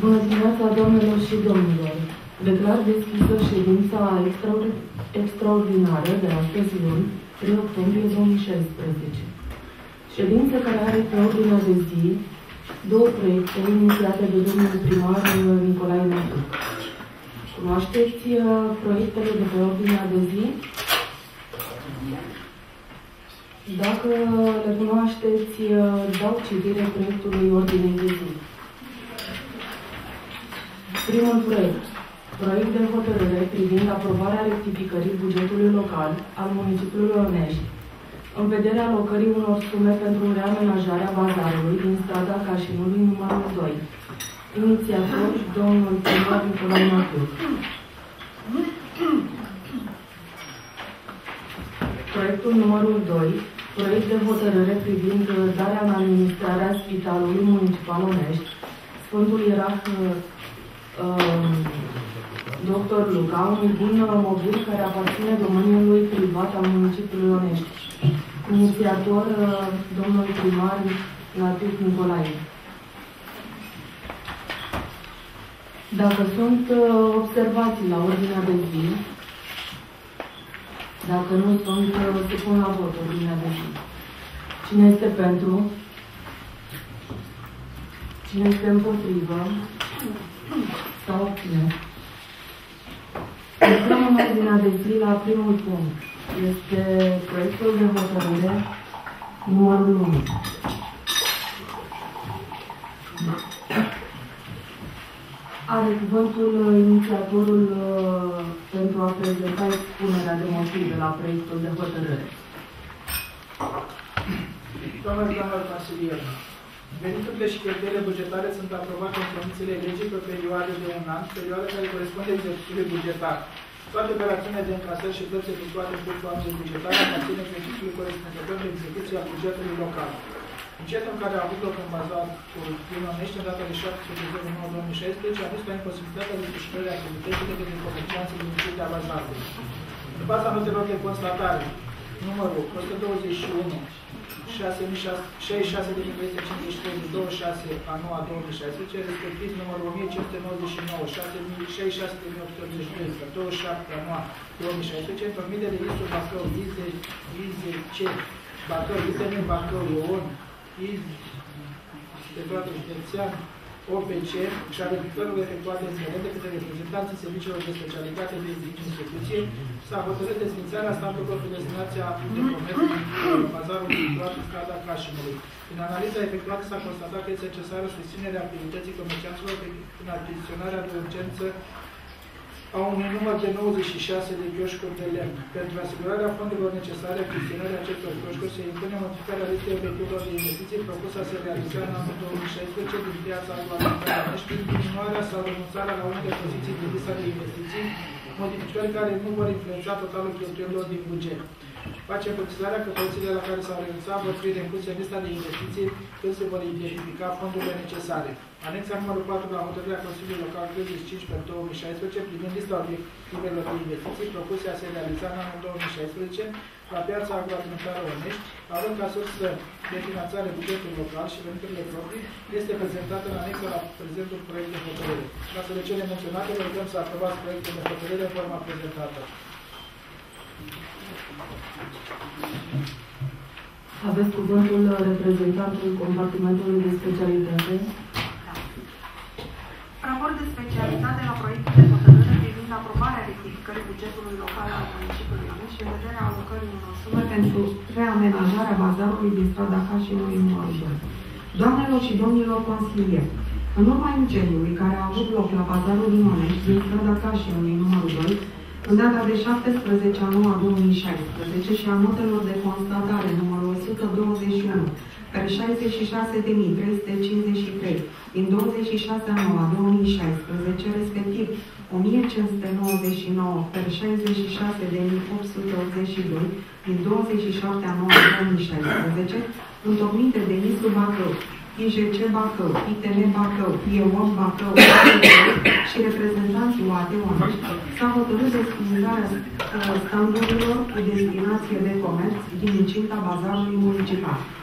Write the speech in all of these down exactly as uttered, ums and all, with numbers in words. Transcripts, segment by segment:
Bună dimineața, doamnelor și domnilor! Declar deschisă ședința extraordinară de astăzi luni, trei octombrie două mii șaisprezece. Ședință care are pe ordinea de zi două proiecte inițiate de domnul primar Nicolae Nătuc. Cunoașteți proiectele de pe ordinea de zi? Dacă le cunoașteți, dau citire proiectului ordinei de zi. Primul proiect. Proiect de hotărâre privind aprobarea rectificării bugetului local al municipiului Onești, în vederea alocării unor sume pentru reamenajarea bazarului din strada Cașinului numărul doi. Inițiator, domnul primar Nicolae Nătuc. Proiectul numărul doi. Proiect de hotărâre privind darea în administrarea Spitalului Municipal Onești, Sfântul Ierarh uh, doctor Luca, unui bun mobil care aparține domeniului privat al municipiului Onești. Inițiator, uh, domnul primar Nătuc Nicolae. Dacă sunt uh, observații la ordinea de zi, dacă nu sunt, uh, se pun la vot ordinea de zi. Cine este pentru? Cine este împotrivă? Sau obține? Intrăm în ordinea de zi la primul punct. Este proiectul de hotărâre numărul unu. Are cuvântul inițiatorul uh, pentru a prezenta expunerea de motive la proiectul de hotărâre. Doamna doamna consilier, veniturile și cheltuielile bugetare sunt aprobate în condițiile legii pe perioadă de un an, perioadă care corespunde exercițiului bugetar. Toate operațiunile de încasări și plăți efectuate în cursul anului bugetar aparțin exercițiului corespunzător de execuție a bugetului local. Bugetul care a avut loc în bazatul din Onești în data de șaptesprezece noiembrie două mii șaisprezece a dus la imposibilitatea desfășurării activității de către comercianții din municipiul bazarului. În baza notelor de constatare, numărul o sută douăzeci și unu, șaizeci și șase de mii trei sute cincizeci și trei, douăzeci și șase a noua două mii șaisprezece, respectiv numărul o mie cinci sute nouăzeci și nouă, șaizeci și șase de mii opt sute optzeci și doi, douăzeci și șapte a noua două mii șaisprezece, întocmit de registrul Bacău, Vize, Vize, C, Bacău, Vize, Bacău, Ion, Iz, Inspectoratul Județean, O P C și a rectificărilor efectuate în sfere de către reprezentanții serviciilor de specialitate de instituție, s-a hotărât desfințarea statului pentru destinația de comerț în bazarul situat în strada Cașinului. În analiza efectuată s-a constatat că este necesară susținerea activității comercianților prin achiziționarea de urgență a unui număr de nouăzeci și șase de chioșcuri de lemn. Pentru asigurarea fondurilor necesare achiziționării acestor chioșcuri se impune modificarea listei obiectivelor de investiții propusă să se realizeze în anul două mii șaisprezece din piața agroalimentară și prin diminuarea sau renunțarea la unele poziții din lista de investiții, modificări care nu vor influența totalul cheltuielilor din buget. Facem precizarea că pozițiile la care s-au renunțat vor fi recurse în lista de investiții când se vor identifica fondurile necesare. Anexa numărul patru la hotărârea Consiliului Local treizeci și cinci pe două mii șaisprezece privind lista obiectivelor de investiții propuse a se realiza în anul două mii șaisprezece la piața agroalimentară Onești, având ca sursă de finanțare bugetul local și veniturile proprii, este prezentată în anexă la prezentul proiect de hotărâre. Ca să de cele menționate, vă rugăm să aprobați proiectul de hotărâre în forma prezentată. Aveți cuvântul reprezentantului compartimentului de specialitate. Raport de specialitate la proiectul de hotărâre privind aprobarea rectificării bugetului local al municipiului Onești și în vederea alocării unor sume pentru reamenajarea bazarului din strada Cașinului numărul doi. Doamnelor și domnilor consilieri, în urma incendiului care a avut loc la bazarul din Onești din strada Cașinului numărul doi, în data de șaptesprezece a noua două mii șaisprezece și a notelor de constatare numărul o sută douăzeci și unu pe șaizeci și șase de mii trei sute cincizeci și trei din douăzeci și șase a noua două mii șaisprezece, respectiv o mie cinci sute nouăzeci și nouă pe șaizeci și șase de mii opt sute optzeci și doi din douăzeci și șapte a noua două mii șaisprezece, întocmite de Nisu Bacău, I J C Bacău, I T N Bacău, I E O M Bacău și reprezentanții U A D Onești, s-a hotărât desfințarea standurilor cu destinație de comerț din incinta bazarului municipal.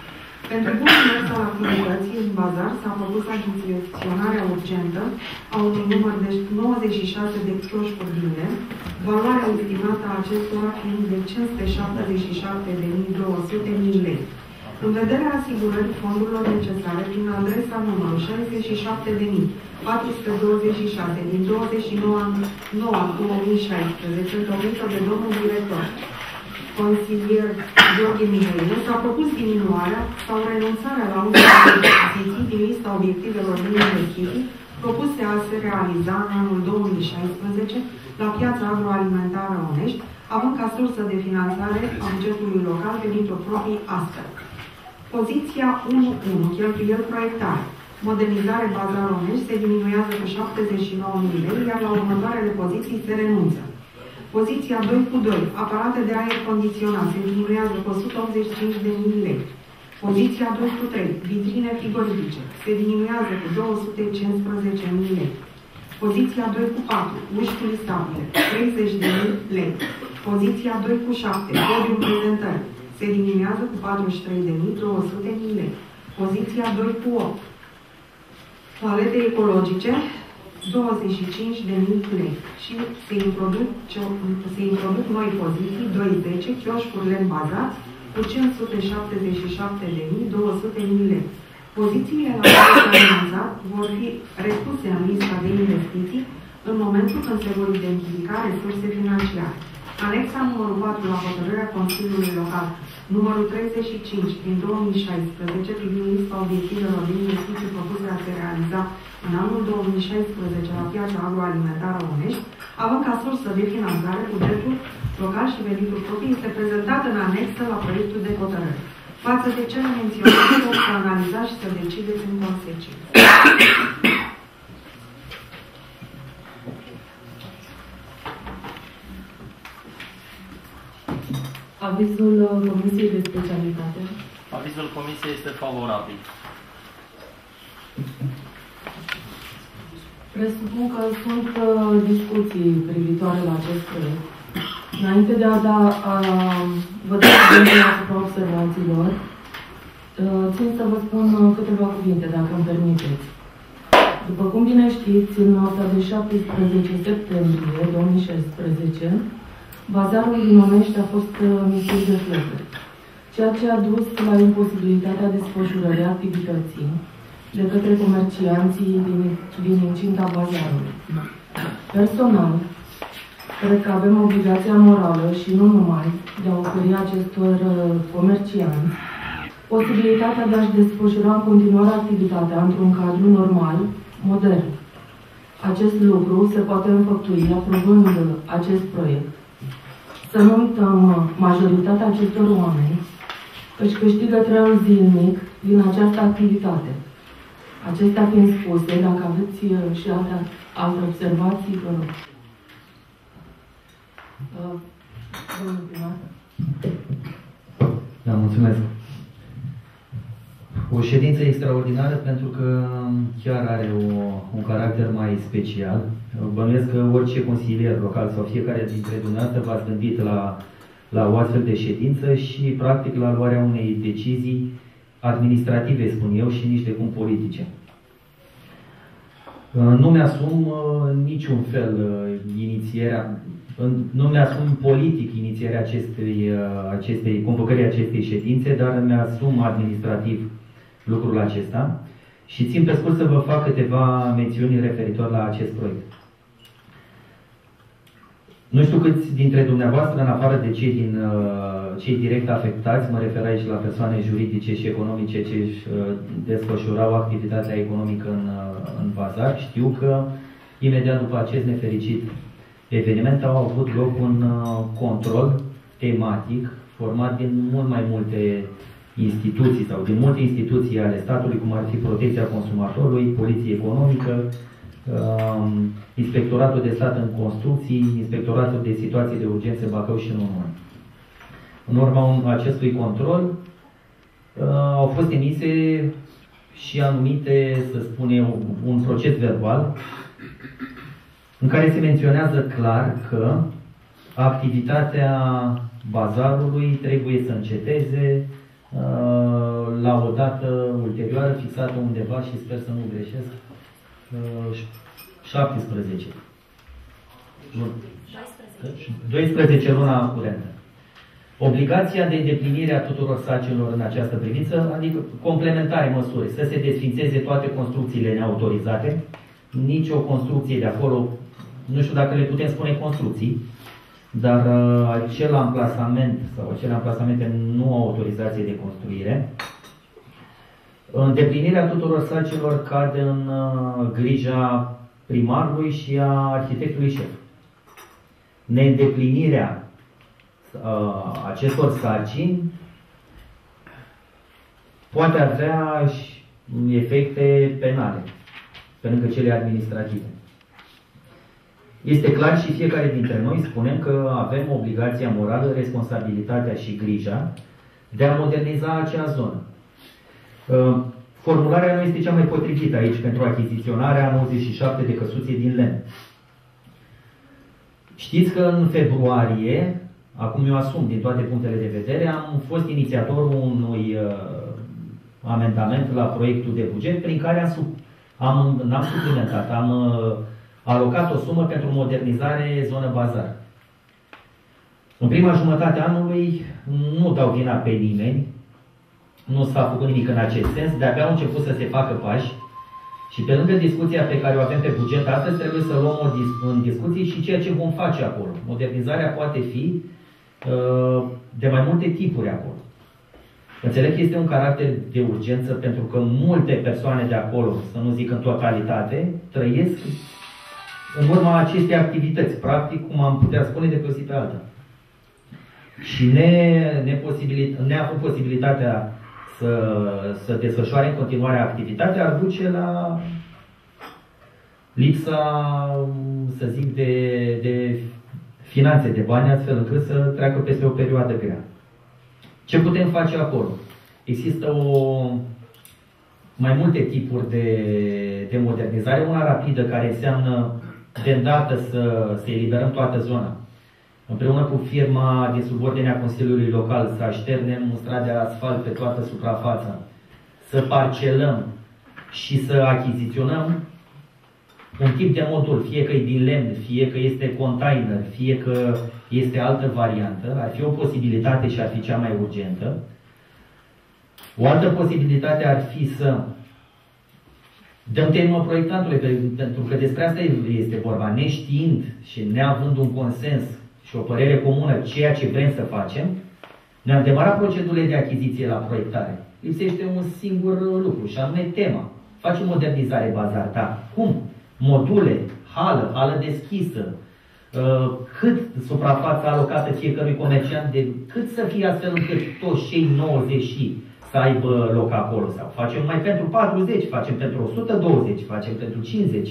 Pentru bunul mers al activității în bazar s-a propus achiziționarea urgentă a unui număr de nouăzeci și șase de cloșcuri din lemn, valoarea estimată a acestora fiind de cinci sute șaptezeci și șapte de mii două sute lei. În vederea asigurării fondurilor necesare prin adresa numărul șaizeci și șapte de mii patru sute douăzeci și șase din douăzeci și nouă două mii șaisprezece, întocmită de domnul director consilier Gheorghe Mihailă, s-a propus diminuarea sau renunțarea la unele achiziții din lista obiectivelor din investiții propuse a se realiza în anul două mii șaisprezece la piața agroalimentară Onești, având ca sursă de finanțare a bugetului local venituri proprii astfel. Poziția unu unu, cheltuieli proiectare. Modernizare bazar Onești se diminuează cu șaptezeci și nouă mii lei, iar la următoarele poziții se renunță. Poziția doi cu doi, aparate de aer condiționat, se diminuează cu o sută optzeci și cinci de mii lei. Poziția doi cu trei, vitrine frigorifice, se diminuează cu două sute cincisprezece mii lei. Poziția doi cu patru, uși culistabile, treizeci de mii lei. Poziția doi cu șapte, podium prezentări, se diminuează cu patruzeci și trei de mii două sute lei. Poziția doi cu opt, toalete ecologice, douăzeci și cinci de mii lei. Și se introduc, se introduc noi poziții, doi zece, chioșcuri lemn bazați, cu cinci sute șaptezeci și șapte de mii două sute lei. Pozițiile la care s-a renunțat vor fi repuse în lista de investiții în momentul când se vor identifica resurse financiare. Anexa numărul patru la hotărârea Consiliului Local, numărul treizeci și cinci din două mii șaisprezece, privind lista obiectivelor de investiții propuse a se realiza în anul două mii șaisprezece la piața agroalimentară Onești, având ca sursă de finanțare bugetul local și venitul proprii, este prezentat în anexă la proiectul de hotărâre. Față de cele menționate, o să analizați și să decideți în consecință. Avizul Comisiei de Specialitate. Avizul Comisiei este favorabil. Presupun că sunt uh, discuții privitoare la acest proiect. Înainte de a da a, vă da cuvântul asupra observațiilor, uh, țin să vă spun uh, câteva cuvinte, dacă îmi permiteți. După cum bine știți, în nota de șaptesprezece septembrie două mii șaisprezece, bazarul din Onești a fost uh, misut de flăcări, ceea ce a dus la imposibilitatea desfășurării activității de către comercianții din, din incinta bazarului. Personal, cred că avem obligația morală și nu numai de a oferi acestor uh, comercianți posibilitatea de a-și desfășura în continuare activitatea într-un cadru normal, modern. Acest lucru se poate înfăptui aprobând acest proiect. Să nu uităm, majoritatea acestor oameni își câștigă traiul zilnic din această activitate. Acestea fiind spuse, dacă aveți și alte, alte observații, vă rog. Domnul primar. Da, mulțumesc. O ședință extraordinară pentru că chiar are o, un caracter mai special. Bănuiesc că orice consilier local sau fiecare dintre dumneavoastră v-ați gândit la, la o astfel de ședință și practic la luarea unei decizii administrative, spun eu, și nici de cum politice. Nu mi-asum niciun fel inițierea, nu mi-asum politic inițierea acestei, acestei convocării acestei ședințe, dar mi-asum administrativ lucrul acesta și țin pe scurt să vă fac câteva mențiuni referitor la acest proiect. Nu știu câți dintre dumneavoastră, în afară de cei, din, cei direct afectați, mă refer aici la persoane juridice și economice ce își desfășurau activitatea economică în, în bazar, știu că imediat după acest nefericit eveniment au avut loc un control tematic format din mult mai multe instituții sau din multe instituții ale statului, cum ar fi Protecția Consumatorului, Poliție Economică, Inspectoratul de Stat în Construcții, Inspectoratul de Situații de Urgență Bacău și nu numai. În urma acestui control au fost emise și anumite, să spunem, un proces verbal în care se menționează clar că activitatea bazarului trebuie să înceteze la o dată ulterioară fixată undeva și sper să nu greșesc, șaptesprezece. doisprezece luna curentă. Obligația de îndeplinire a tuturor sarcinilor în această privință, adică complementare măsuri, să se desfințeze toate construcțiile neautorizate, nici o construcție de acolo, nu știu dacă le putem spune construcții, dar uh, acel amplasament sau acele amplasamente nu au autorizație de construire. Îndeplinirea tuturor sarcinilor cade în uh, grija primarului și a arhitectului șef. Neîndeplinirea uh, acestor sarcini poate avea și efecte penale, pe lângă cele administrative. Este clar și fiecare dintre noi spunem că avem obligația morală, responsabilitatea și grija de a moderniza acea zonă. Formularea nu este cea mai potrivită aici pentru achiziționarea nouăzeci și șapte de căsuțe din lemn. Știți că în februarie, acum eu asum din toate punctele de vedere, am fost inițiatorul unui uh, amendament la proiectul de buget prin care am, sub, am, n-am suplimentat, am uh, alocat o sumă pentru modernizare zonă bazar. În prima jumătate a anului nu dau vina pe nimeni, nu s-a făcut nimic în acest sens, de-abia au început să se facă pași și pe lângă discuția pe care o avem pe buget astăzi, trebuie să luăm o dis- în discuție și ceea ce vom face acolo. Modernizarea poate fi uh, de mai multe tipuri acolo. Înțeleg că este un caracter de urgență pentru că multe persoane de acolo, să nu zic în totalitate, trăiesc în urma acestei activități, practic, cum am putea spune, de pe o zi pe alta. Și ne, neposibilit, neavând posibilitatea să, să desfășoare în continuare activitatea, ar duce la lipsa, să zic, de, de finanțe, de bani, astfel încât să treacă peste o perioadă grea. Ce putem face acolo? Există o, mai multe tipuri de, de modernizare. Una rapidă, care înseamnă de îndată să, să eliberăm toată zona. Împreună cu firma din subordinea Consiliului Local să așternem un strat de asfalt pe toată suprafața, să parcelăm și să achiziționăm un tip de modul, fie că e din lemn, fie că este container, fie că este altă variantă, ar fi o posibilitate și ar fi cea mai urgentă. O altă posibilitate ar fi să dăm temă proiectantului, pentru că despre asta este vorba, neștiind și neavând un consens și o părere comună ceea ce vrem să facem, ne-am demarat procedurile de achiziție la proiectare. Lipsește un singur lucru, și anume tema. Facem modernizare bazar, da. Cum? Module, hală, hală deschisă, cât suprafața alocată fiecărui comerciant, de cât să fie astfel încât toți cei nouăzeci să aibă loc acolo. Sau facem mai pentru patruzeci, facem pentru o sută douăzeci, facem pentru cincizeci.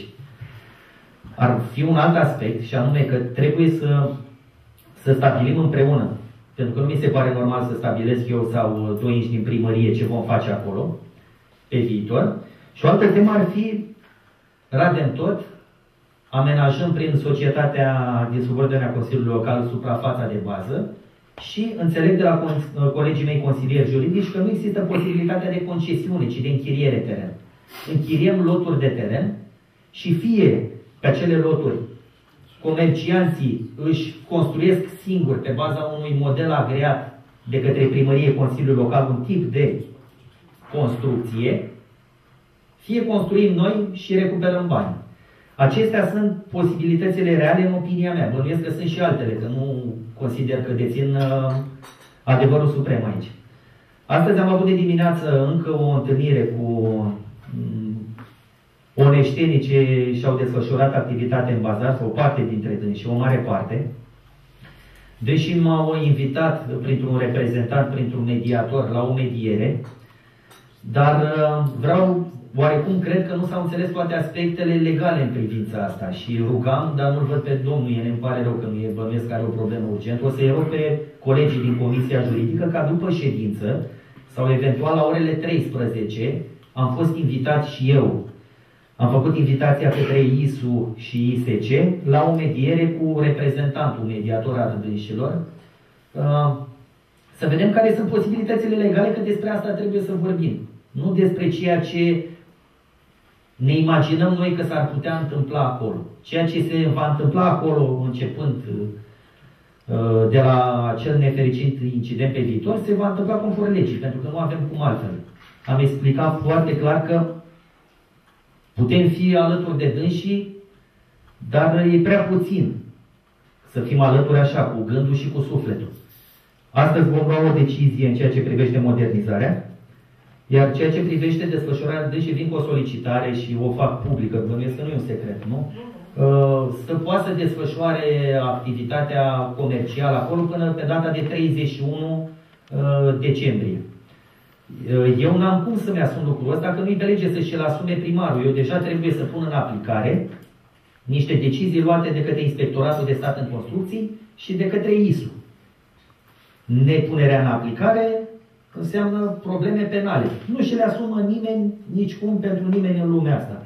Ar fi un alt aspect, și anume că trebuie să, să stabilim împreună. Pentru că nu mi se pare normal să stabilesc eu sau doi inși din primărie ce vom face acolo pe viitor. Și o altă temă ar fi, radem tot, amenajăm prin societatea din subordinea Consiliului Local suprafața de bază și înțeleg de la colegii mei consilieri juridici că nu există posibilitatea de concesiune, ci de închiriere teren. Închiriem loturi de teren și fie pe acele loturi comercianții își construiesc singuri pe baza unui model agreat de către primărie, Consiliul Local, un tip de construcție, fie construim noi și recuperăm bani. Acestea sunt posibilitățile reale în opinia mea. Bănuiesc că sunt și altele, că nu consider că dețin uh, adevărul suprem aici. Astăzi am avut de dimineață încă o întâlnire cu um, oneștenii ce și-au desfășurat activitate în bazar, sau o parte dintre dânsi, o mare parte. Deși m-au invitat printr-un reprezentant, printr-un mediator la o mediere, dar uh, vreau, oarecum cred că nu s-au înțeles toate aspectele legale în privința asta și rugam, dar nu-l văd pe domnul, el îmi pare rău că nu e, bănuiesc că are o problemă urgentă, o să-i rog pe colegii din Comisia Juridică ca după ședință sau eventual la orele treisprezece, am fost invitat și eu, am făcut invitația către I S U și I S C la o mediere cu reprezentantul mediator al dânșilor, Să vedem care sunt posibilitățile legale, că despre asta trebuie să vorbim. Nu despre ceea ce ne imaginăm noi că s-ar putea întâmpla acolo. Ceea ce se va întâmpla acolo, începând de la acel nefericit incident pe viitor, se va întâmpla conform legii, pentru că nu avem cum altfel. Am explicat foarte clar că putem fi alături de dânsii, dar e prea puțin să fim alături așa, cu gândul și cu sufletul. Astăzi vom lua o decizie în ceea ce privește modernizarea, iar ceea ce privește desfășurarea, deși vin cu o solicitare și o fac publică, bănuiesc că nu e un secret, nu? Să poată să desfășoare activitatea comercială acolo până pe data de treizeci și unu decembrie. Eu n-am cum să-mi asum lucrul ăsta, că nu-i de lege să-și-l asume primarul. Eu deja trebuie să pun în aplicare niște decizii luate de către Inspectoratul de Stat în Construcții și de către I S U. Nepunerea în aplicare înseamnă probleme penale. Nu și le asumă nimeni, nicicum, pentru nimeni în lumea asta.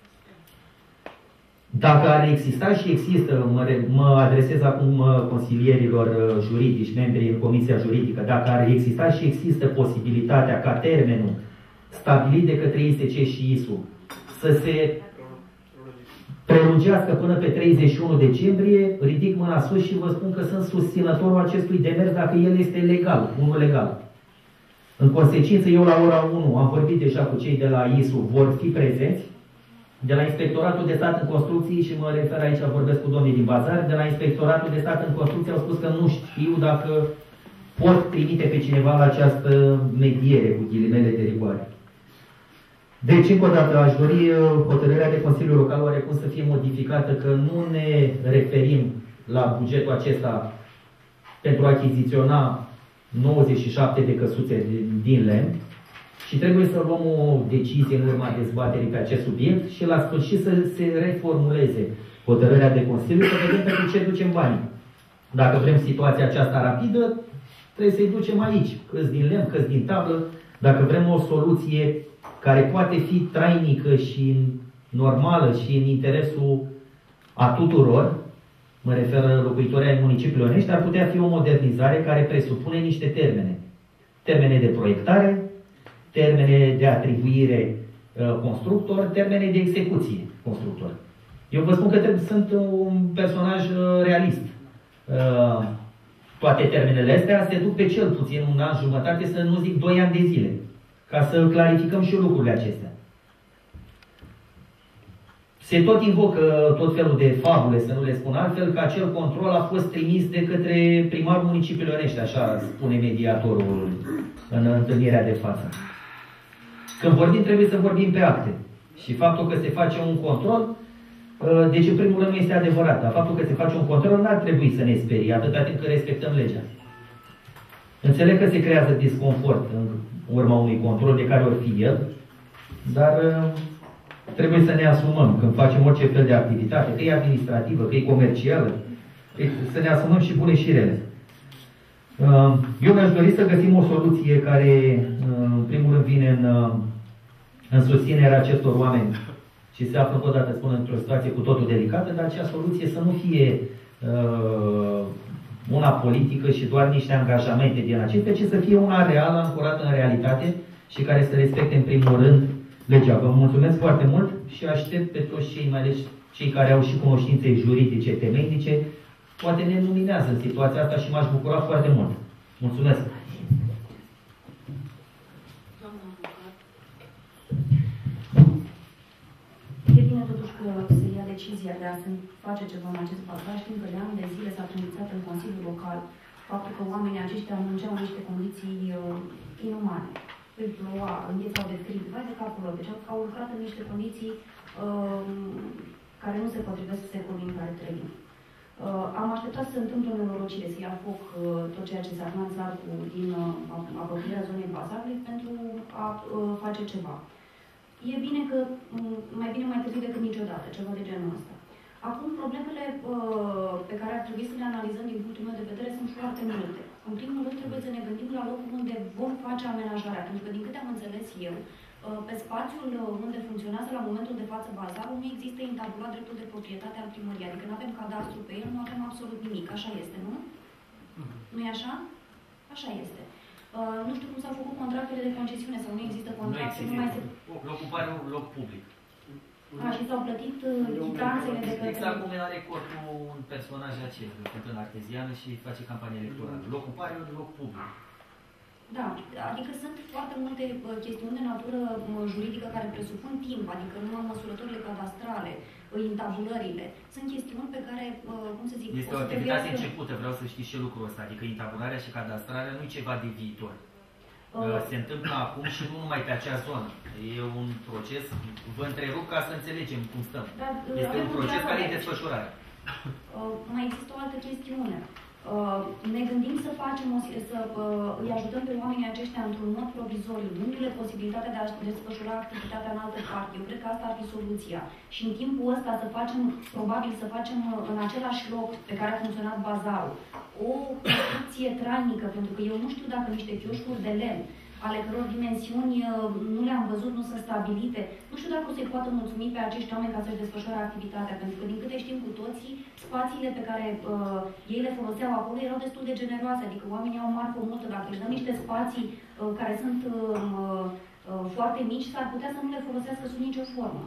Dacă ar exista și există, mă, mă adresez acum consilierilor juridici, membrii în Comisia Juridică, dacă ar exista și există posibilitatea ca termenul stabilit de către I S C și I S U să se prelungească până pe treizeci și unu decembrie, ridic mâna sus și vă spun că sunt susținătorul acestui demers dacă el este legal, unul legal. În consecință, eu la ora unu am vorbit deja cu cei de la I S U, vor fi prezenți, de la Inspectoratul de Stat în Construcții, și mă refer aici, vorbesc cu domnii din Bazar, de la Inspectoratul de Stat în Construcții au spus că nu știu dacă pot trimite pe cineva la această mediere, cu ghilimele de rigoare. Deci, încă o dată, aș dori hotărârea de Consiliul Local oarecum să fie modificată, că nu ne referim la bugetul acesta pentru a achiziționa nouăzeci și șapte de căsuțe din lemn, și trebuie să luăm o decizie în urma dezbaterii pe acest subiect și la sfârșit să se reformuleze hotărârea de Consiliu, să vedem pentru ce ducem banii. Dacă vrem situația aceasta rapidă, trebuie să-i ducem aici, câți din lemn, câți din tablă. Dacă vrem o soluție care poate fi trainică și normală și în interesul a tuturor, mă refer la locuitorii ai municipiului Onești, ar putea fi o modernizare care presupune niște termene. Termene de proiectare, termene de atribuire uh, constructor, termene de execuție constructor. Eu vă spun că trebuie, sunt un personaj uh, realist. Uh, toate termenele astea se duc pe cel puțin un an, jumătate, să nu zic doi ani de zile, ca să clarificăm și lucrurile acestea. Se tot invocă tot felul de fabule, să nu le spun altfel, că acel control a fost trimis de către primarul municipiului Onești, așa spune mediatorul în întâlnirea de față. Când vorbim, trebuie să vorbim pe acte. Și faptul că se face un control, deci în primul rând nu este adevărat, dar faptul că se face un control n-ar trebui să ne sperie, atâta timp că respectăm legea. Înțeleg că se creează disconfort în urma unui control, de care ori fi el, dar trebuie să ne asumăm când facem orice fel de activitate, că e administrativă, că e comercială, să ne asumăm și bune și rele. Eu mi-aș dori să găsim o soluție care, în primul rând, vine în, în susținerea acestor oameni și se află, încă o dată spun, într-o situație cu totul delicată, dar acea soluție să nu fie uh, una politică și doar niște angajamente din acestea, ci să fie una reală, ancorată în realitate și care să respecte, în primul rând, legea. Vă mulțumesc foarte mult și aștept pe toți cei, mai ales cei care au și cunoștințe juridice, temeinice, poate ne luminează în situația asta și m-aș bucura foarte mult. Mulțumesc! E bine totuși că se ia decizia de a se face ceva în acest pasaj, știm că de ani de zile s-a trimițat în Consiliul Local faptul că oamenii aceștia munceau în niște condiții uh, inumane. Îi ploua, înghețau de frig, vai de capul lor. Deci au lucrat în niște condiții uh, care nu se potrivesc secolului în care trăim. Uh, am așteptat să se întâmple o nenorocire, să ia foc uh, tot ceea ce se afla în țarcul din uh, apropierea zonei Bazarului pentru a uh, face ceva. E bine că, um, mai bine mai târziu decât niciodată, ceva de genul ăsta. Acum, problemele uh, pe care ar trebui să le analizăm din punctul meu de vedere sunt foarte multe. În primul rând, trebuie să ne gândim la locul unde vom face amenajarea, pentru că, din câte am înțeles eu, uh, pe spațiul unde funcționează la momentul de față bazarul, nu există intabulat dreptul de proprietate al primăriei, adică nu avem cadastru pe el, nu avem absolut nimic. Așa este, nu? Nu e așa? Așa este. Uh, nu știu cum s-au făcut contractele de concesiune sau nu există contracte, nu, nu mai se... Ocuparea un loc public. A, și s-au plătit uh, chitanțele de către... Exact cum are corpul un personaj acel, cântând arteziană și face campanie electorală. Locul pare un loc public. Da, adică sunt foarte multe uh, chestiuni de natură uh, juridică care presupun timp, adică numai măsurătorile cadastrale, uh, intabulările. Sunt chestiuni pe care, uh, cum să zic... Este o activitate începută, vreau să știți și lucrul ăsta, adică intabularea și cadastrarea nu e ceva de viitor. Uh, Se întâmplă acum și nu numai pe acea zonă. E un proces, vă întrerup ca să înțelegem cum stăm. Dar, uh, este un proces care e desfășurare. Uh, mai există o altă chestiune. Uh, ne gândim să facem, o, să uh, îi ajutăm pe oamenii aceștia într-un mod provizoriu, dându-le posibilitatea de a desfășura activitatea în altă parte. Eu cred că asta ar fi soluția. Și în timpul ăsta să facem, probabil să facem uh, în același loc pe care a funcționat bazarul, o construcție trainică, pentru că eu nu știu dacă niște chioșcuri de lemn, ale căror dimensiuni nu le-am văzut, nu sunt stabilite. Nu știu dacă o să-i poată mulțumi pe acești oameni ca să-și desfășoare activitatea, pentru că, din câte știm cu toții, spațiile pe care uh, ei le foloseau acolo erau destul de generoase, adică oamenii au marfă multă. Dacă își dăm niște spații uh, care sunt uh, uh, foarte mici, s-ar putea să nu le folosească sub nicio formă.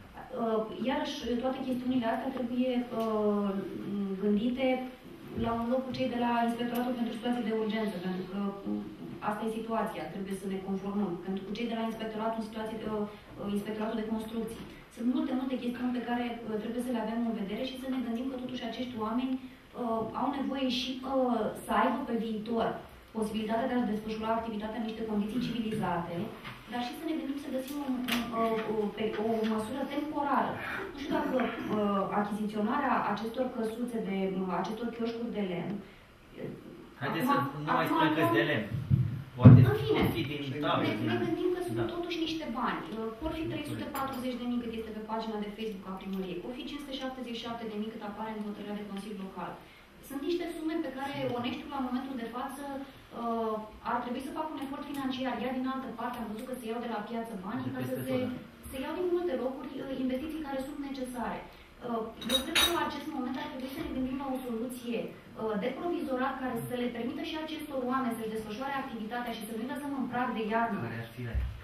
Uh, iarăși, toate chestiunile astea trebuie uh, gândite la un loc cu cei de la Inspectoratul pentru Situații de Urgență, pentru că asta e situația, trebuie să ne conformăm. Pentru că cei de la Inspectoratul, situații, uh, Inspectoratul de Construcții. Sunt multe, multe chestiuni pe care uh, trebuie să le avem în vedere și să ne gândim că totuși acești oameni uh, au nevoie și uh, să aibă pe viitor posibilitatea de a desfășura activitatea în niște condiții civilizate, dar și să ne gândim să găsim un, un, uh, pe o măsură temporară. Nu știu dacă uh, achiziționarea acestor căsuțe, de, uh, acestor chioșcuri de lemn. Haideți să nu mai spune că de lemn. Poate în fine, fi din tablă. ne, ne gândim că sunt da. totuși niște bani. Vor fi trei sute patruzeci de mii cât este pe pagina de Facebook a primăriei. Vor fi cinci sute șaptezeci și șapte de mii cât apare în hotărârea de Consiliu Local. Sunt niște sume pe care oneștiul la momentul de față uh, ar trebui să facă un efort financiar. Iar din altă parte am văzut că se iau de la piață banii ca să se, se iau din multe locuri uh, investiții care sunt necesare. Uh, eu cred că la acest moment ar trebui să ne gândim la o soluție uh, de provizorat care să le permită și acestor oameni să-și desfășoare activitatea și să nu lăsăm în prag de iarnă. Care ar fi?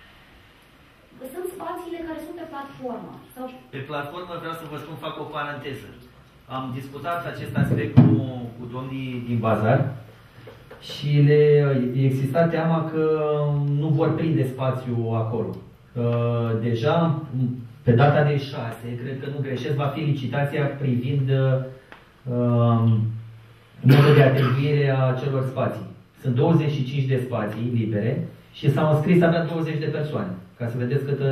Sunt spațiile care sunt pe platformă. Sau... Pe platformă vreau să vă spun, fac o paranteză. Am discutat acest aspect cu, cu domnii din bazar și le exista teama că nu vor prinde spațiu acolo. Deja, pe data de șase, cred că nu greșesc, va fi licitația privind uh, modul de atribuire a celor spații. Sunt douăzeci și cinci de spații libere și s-au înscris abia douăzeci de persoane. Ca să vedeți cât...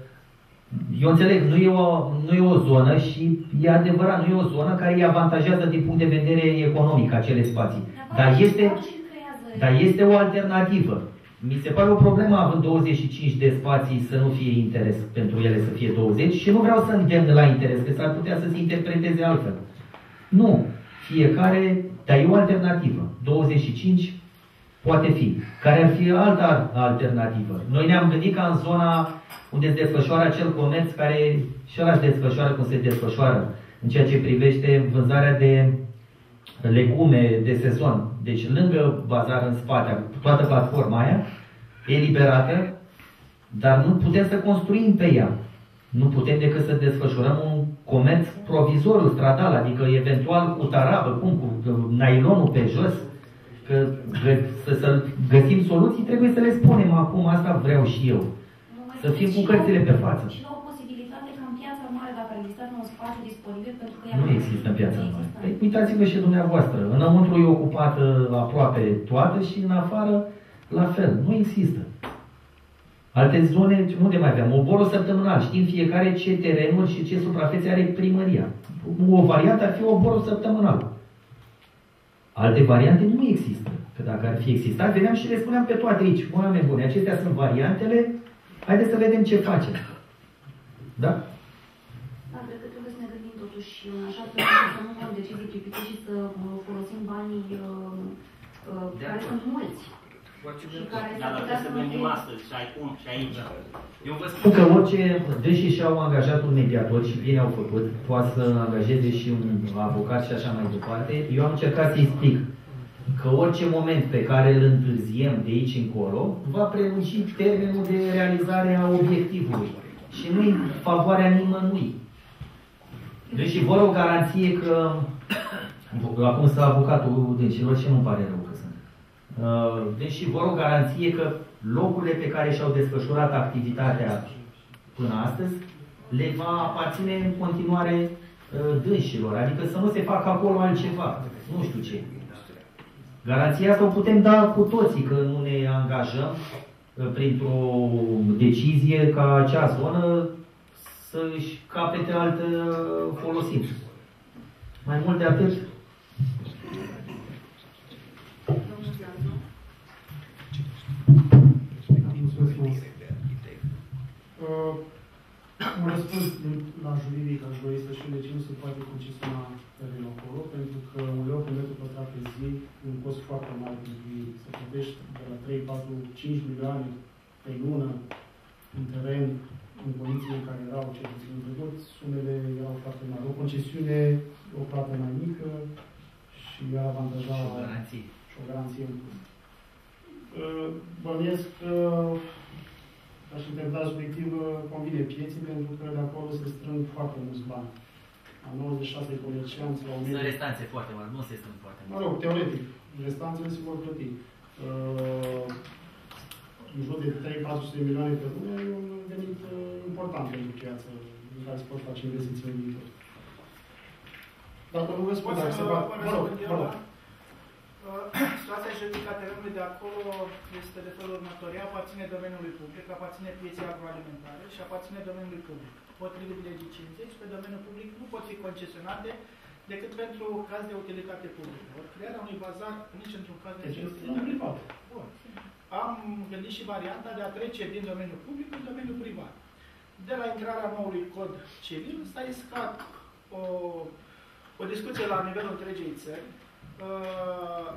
Eu înțeleg, nu e, o, nu e o zonă și e adevărat, nu e o zonă care îi avantajează din punct de vedere economic acele spații. Dar este, dar este o alternativă. Mi se pare o problemă având douăzeci și cinci de spații să nu fie interes pentru ele să fie douăzeci și nu vreau să îndemn la interes, că s-ar putea să se interpreteze altfel. Nu. Fiecare, dar e o alternativă. douăzeci și cinci poate fi. Care ar fi alta alternativă? Noi ne-am gândit ca în zona unde se desfășoară acel comerț care și ăla se desfășoară cum se desfășoară în ceea ce privește vânzarea de legume de sezon. Deci lângă bazar în spate, toată platforma aia e liberată, dar nu putem să construim pe ea. Nu putem decât să desfășurăm un comerț provizoriu, stradal, adică eventual cu tarabă, cum, cu nailonul pe jos, că să, să găsim soluții, trebuie să le spunem acum, asta vreau și eu. Să fim cu cărțile pe față. Și la o posibilitate ca în piața mare, dacă ar exista un spațiu disponibil, pentru că nu există în piața mare. Păi, uitați-vă și dumneavoastră. Înăuntru e ocupată aproape toată și în afară la fel. Nu există. Alte zone, unde mai aveam? Oborul săptămânal. Știm fiecare ce terenuri și ce suprafețe are primăria. O variantă ar fi oborul săptămânal. Alte variante nu există. Că dacă ar fi existat, veneam și le spuneam pe toate aici. Oameni buni, acestea sunt variantele. Haideți să vedem ce facem. Da? Da, cred că trebuie să ne gândim totuși în așa fel să nu luăm decizii pripite și să folosim banii uh, uh, care sunt mulți. Dar dacă să gândim astăzi și aici. Eu vă spun că orice, deși și-au angajat un mediator și bine au făcut, poate să angajeze și un avocat și așa mai departe, eu am încercat să-i explic că orice moment pe care îl întârziem de aici încolo va prelungi termenul de realizare a obiectivului. Și nu în favoarea nimănui. Deci vor o garanție că, acum s-a avocatul dâncilor și nu-mi pare rău că sunt, deci vor o garanție că locurile pe care și-au desfășurat activitatea până astăzi le va aparține în continuare dânșilor, adică să nu se facă acolo altceva, nu știu ce. Garanția asta o putem da cu toții, că nu ne angajăm printr-o decizie ca acea zonă să-și capete altă folosință. Mai mult de atât. Uh, un răspuns la juridic aș dori să știu de ce nu se poate concesiona terenul acolo, pentru că un leu pe metru pătrat pe zi, un cost foarte mare pentru ei. Se plătește de la trei, patru, cinci milioane pe lună în teren, în condițiile în care erau cel puțin în trecut, sumele erau foarte mari. O concesiune, o plată mai mică și ar avantaja și o garanție. Și o garanție în plus. Bănuiesc că aș interpreta subiectiv convine pieții, pentru că de acolo se strâng foarte mulți bani. La nouăzeci și șase comercianți, la o mie... Sunt restanțe foarte mari, nu se strâng foarte mari. Mă rog, teoretic, restanțele se vor plăti. Uh, în jur de trei patru sute de milioane pe lună e un venit uh, important pentru piață, în care se pot face investiții în viitor. Dacă nu vă spun, dacă se va... Mă rog, mă rog. Situația juridică a terenului de acolo este de felul următor. Ea aparține domeniului public, aparține pieței agroalimentare și aparține domeniului public. Potrivit legii cincizeci, pe domeniul public nu pot fi concesionate decât pentru caz de utilitate publică. Ori crearea unui bazar nici într-un caz de utilitate privată. Bun. Am gândit și varianta de a trece din domeniul public în domeniul privat. De la intrarea noului cod civil s-a iscat o, o discuție la nivelul întregii țări. Uh,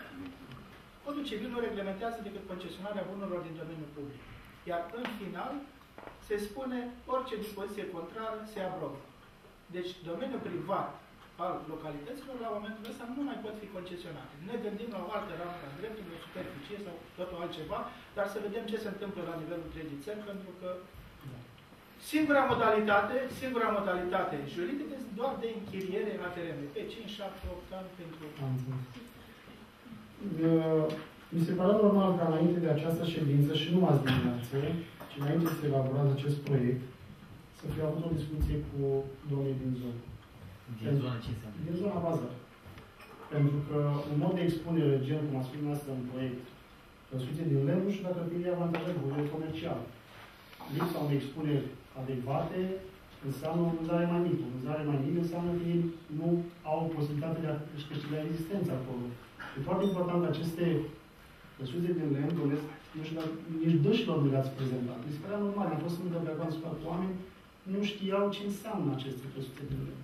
Codul civil nu reglementează decât concesionarea bunurilor din domeniul public. Iar în final se spune orice dispoziție contrară se abrogă. Deci domeniul privat al localităților la momentul ăsta nu mai pot fi concesionate. Ne gândim la o altă ramură a dreptului, o superficie sau totul altceva, dar să vedem ce se întâmplă la nivelul întregii țări, pentru că singura modalitate, singura modalitate juridică este doar de închiriere a terenului. Pe cinci, șapte, opt ani pentru... Mi se pare normal ca înainte de această ședință și nu azi dimineață, ci înainte să elaborează acest proiect, să fie avut o discuție cu domnii din zonă. Din zona ce înseamnă? Din zona bază. Pentru că un mod de expunere, gen cum a spus dumneavoastră în proiect, răsuite din lemn, nu știu dacă ar fi avantajat bunurile comerciale. Lipsa unei expuneri adecvate înseamnă o vânzare mai mică. O vânzare mai mică înseamnă că ei nu au posibilitatea de a-și câștiga existența acolo. E foarte important că aceste răsuite din lemn, nu știu dacă nici dâșilor nu le-ați prezentat. Mi se părea normal, am fost încă pe acolo cu oameni, nu știau ce înseamnă aceste răsuite din lemn.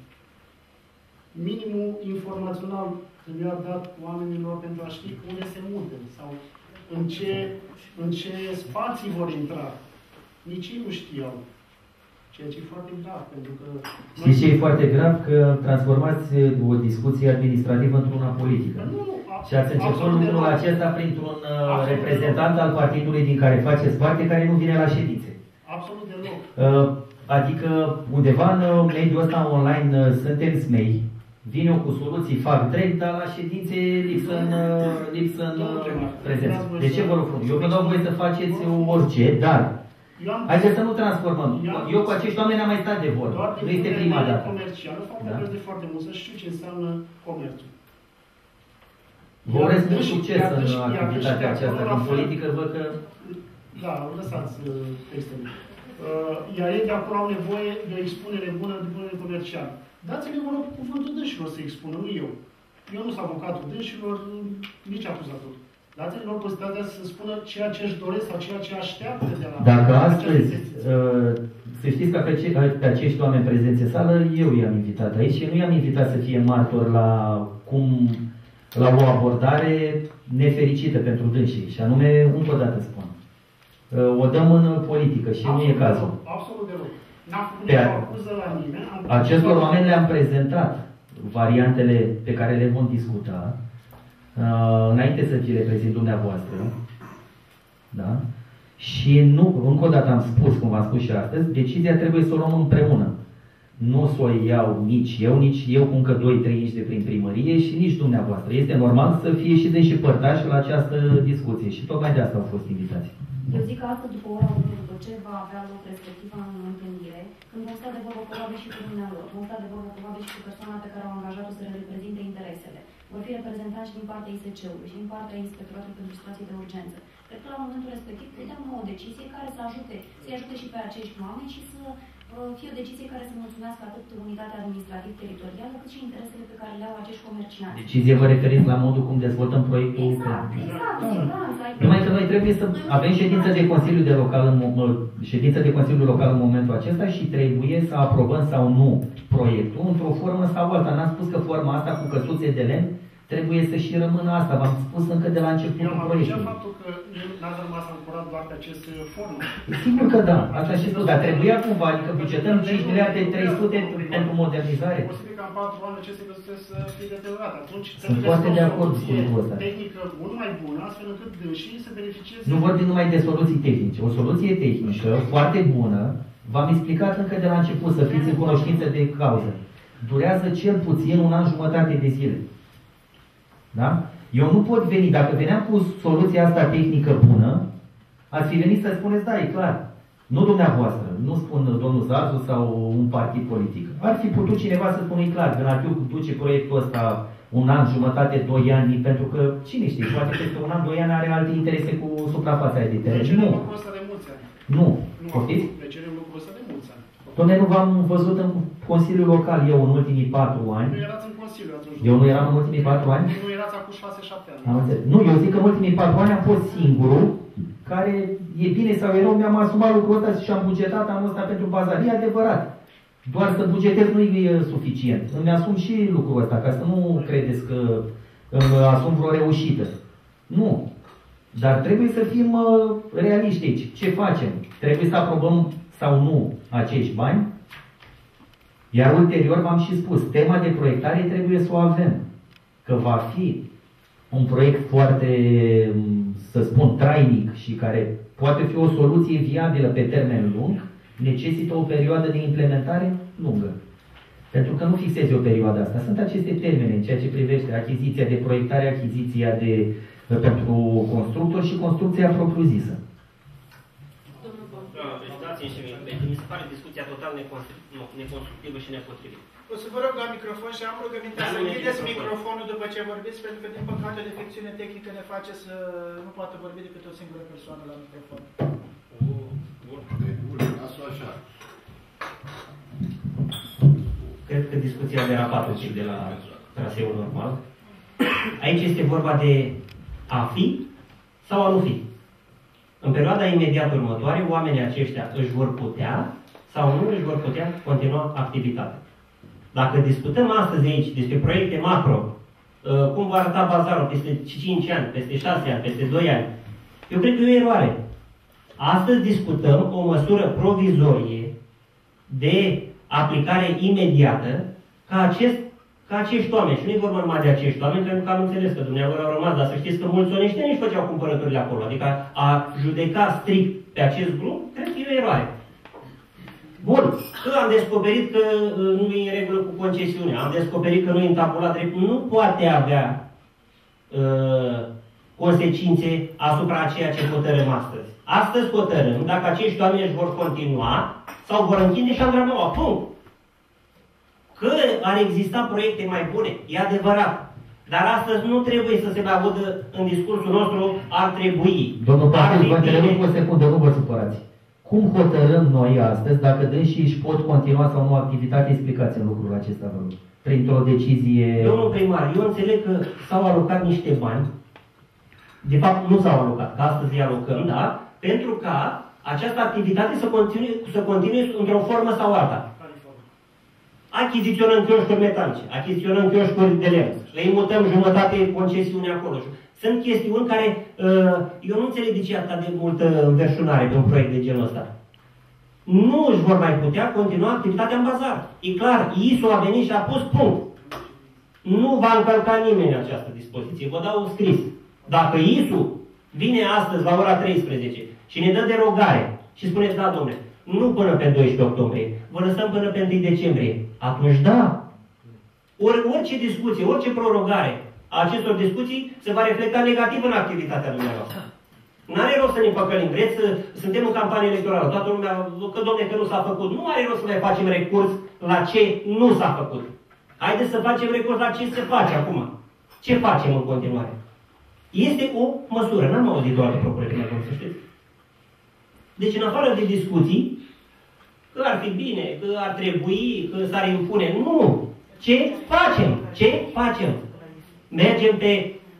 Minimul informațional trebuia dat oamenilor pentru a ști unde se mută sau în ce, în ce spații vor intra. Nici ei nu știau. Ceea ce e foarte grav, pentru că... Știți ce e foarte grav? Că transformați o discuție administrativă într-una politică. Nu, și ați început lucrul acesta printr-un reprezentant al partidului din care faceți parte, care nu vine la ședințe. Absolut deloc. Adică undeva în mediul ăsta online suntem smei, vin eu cu soluții, fac drept, dar la ședințe lipsă în, lipsă în prezență. De ce vă rog frumos? Eu vă dau voie să faceți orice, dar haideți să nu transformăm. Eu cu acești oameni am mai stat de vorbă. Nu este prima dată. Comercială, fac de foarte mult să știu ce înseamnă comerțul. Vă urez mult succes în activitatea aceasta. Din politică văd că... Da, lăsați textele. Iar ei de acolo au nevoie de o expunere bună de bună comercială. Dați-le, vă rog, cuvântul dânșilor să expună, nu eu. Eu nu sunt avocatul dânșilor, nici acuzator. Dați-le lor posibilitatea să spună ceea ce își doresc sau ceea ce așteaptă de la... Dacă astăzi, să știți că pe acești oameni prezenți în sală, eu i-am invitat aici și nu i-am invitat să fie martor la cum... la o abordare nefericită pentru dânsii. Și anume, încă o dată spun, o dăm în politică și absolut nu e cazul. Absolut deloc. N-am făcut nicio acuză la nimeni. Acestor oameni le-am prezentat variantele pe care le vom discuta uh, înainte să vi le prezint dumneavoastră, da? Și nu, încă o dată am spus, cum v-am spus și astăzi, decizia trebuie să o luăm împreună. Nu o să o iau nici eu, nici eu cu încă doi trei inși de prin primărie și nici dumneavoastră. Este normal să fie și dâns și părtași la această discuție și tocmai de asta au fost invitați. Eu zic că astăzi, după ora unu, după ce va avea loc respectiva în întâlnire, când vom sta de vorbă probabil și cu dumnealor, vom sta de vorbă probabil și cu persoana pe care au angajat-o să le reprezinte interesele. Vor fi reprezentanți și din partea I S C-ului și din partea Inspectoratului pentru Situații de Urgență. Cred că la momentul respectiv putem lua o decizie care să ajute, să-i ajute și pe acești oameni și să fie o decizie care să mulțumească atât unitatea administrativ-teritorială, cât și interesele pe care le au acești comercianți. Decizie vă referiți la modul cum dezvoltăm proiectul? Exact, exact, exact. Numai că noi trebuie să avem ședință de Consiliu de Local în, ședință de Consiliu Local în momentul acesta și trebuie să aprobăm sau nu proiectul într-o formă sau alta. N-am spus că forma asta cu căsuțe de lemn trebuie să și rămână asta. V-am spus încă de la începutul proiectului. Eu am faptul că n-ați rămas ancorat doar pe acest formă. Sigur că da, așa și spus, dar trebuia cumva, adică bugetăm cinci miliarde trei sute pentru modernizare. E posibil ca în patru ani aceste căsuțe să fie deteriorate. Atunci sunt foarte de acord cu lucrul ăsta. Tehnică mult mai bună, astfel încât dânsii să beneficieze. Nu vorbim numai de soluții tehnice. O soluție tehnică foarte bună, v-am explicat încă de la început, să fiți în cunoștință de cauză. Durează cel puțin un an jumătate de zile. Da? Eu nu pot veni, dacă veneam cu soluția asta tehnică bună, ați fi venit să spuneți, da, e clar. Nu dumneavoastră, nu spun domnul Zazu sau un partid politic. Ar fi putut cineva să spună, e clar, Gănatiu duce proiectul ăsta un an, jumătate, doi ani, pentru că, cine știe, poate că peste un an, doi ani are alte interese cu suprafața aia de teren. Nu. Lucrul ăsta de mulți ani. Nu. Nu, poftiți? le cerem lucrul ăsta de mulți ani. Dom'le, nu v-am văzut în Consiliul Local eu în ultimii patru ani. Nu erați în Consiliu atunci. Eu nu eram în ultimii patru ani? Nu erați acum șase șapte ani. Am înțeles. Nu, eu zic că în ultimii patru ani am fost singurul care, e bine sau e rău, mi-am asumat lucrul ăsta și am bugetat anul ăsta pentru bazar. E adevărat. Doar să bugetez nu e suficient. Îmi asum și lucrul ăsta, ca să nu credeți că îmi asum vreo reușită. Nu. Dar trebuie să fim uh, realiști aici. Ce facem? Trebuie să aprobăm sau nu acești bani? Iar ulterior v-am și spus, tema de proiectare trebuie să o avem. Că va fi un proiect foarte, să spun, trainic și care poate fi o soluție viabilă pe termen lung, necesită o perioadă de implementare lungă. Pentru că nu fixezi o perioadă asta. Sunt aceste termene în ceea ce privește achiziția de proiectare, achiziția de, pentru constructor și construcția propriu-zisă. Mi se pare discuția total neconstructivă și nepotrivită. O să vă rog la microfon și am rugămintea să închideți microfonul după ce vorbiți, pentru că, din păcate, o defecțiune tehnică ne face să nu poată vorbi decât o singură persoană la microfon. Așa. Cred că discuția a derapat un pic de la traseul normal. Aici este vorba de a fi sau a nu fi. În perioada imediat următoare, oamenii aceștia își vor putea sau nu își vor putea continua activitatea. Dacă discutăm astăzi aici despre proiecte macro, cum va arăta bazarul peste cinci ani, peste șase ani, peste doi ani, eu cred că e o eroare. Astăzi discutăm o măsură provizorie de aplicare imediată ca, acest, ca acești oameni. Și nu e vorba numai de acești oameni, pentru că am înțeles că dumneavoastră au rămas, dar să știți că mulți oneșteni își făceau cumpărăturile acolo. Adică a judeca strict pe acest grup, cred că e o eroare. Bun, că am descoperit că nu e în regulă cu concesiunea, am descoperit că nu e întabulat drept, nu poate avea uh, consecințe asupra a ceea ce hotărâm astăzi. Astăzi hotărâm dacă acești oameni își vor continua sau vor închide și am dramaua. Punct. Că ar exista proiecte mai bune, e adevărat. Dar astăzi nu trebuie să se mai audă în discursul nostru ar trebui. Domnul Pastor, vă întrerup o secundă, nu vă supărați. Cum hotărâm noi astăzi dacă dânsii își pot continua sau nu activitatea? Explicați în lucrul acesta, vă rog. Printr-o decizie... Domnul primar, eu înțeleg că s-au alocat niște bani. De fapt, nu s-au alocat, că astăzi îi alocăm, da? Pentru ca această activitate să continue, să continue într-o formă sau alta. Achiziționăm chioșcuri metalice, achiziționăm chioșcuri de lemn, le imutăm jumătate concesiune acolo. Sunt chestiuni care, eu nu înțeleg de ce atât de multă înverșunare pe un proiect de genul ăsta. Nu își vor mai putea continua activitatea în bazar. E clar, I S O a venit și a pus punct. Nu va încălca nimeni această dispoziție. Vă dau un scris. Dacă I S U vine astăzi la ora treisprezece și ne dă derogare și spuneți, da, domnule, nu până pe doisprezece octombrie, vă lăsăm până pe întâi decembrie, atunci da. Or, orice discuție, orice prorogare a acestor discuții se va reflecta negativ în activitatea dumneavoastră. N-are rost să ne păcălim. Vreți să suntem în campanie electorală, toată lumea, că domne, că nu s-a făcut. Nu are rost să mai facem recurs la ce nu s-a făcut. Haideți să facem recurs la ce se face acum. Ce facem în continuare? Este o măsură. N-am auzit doar de propunere, să știți. Deci, în afară de discuții, că ar fi bine, că ar trebui, că s-ar impune, nu! Ce facem? Ce facem? Mergem pe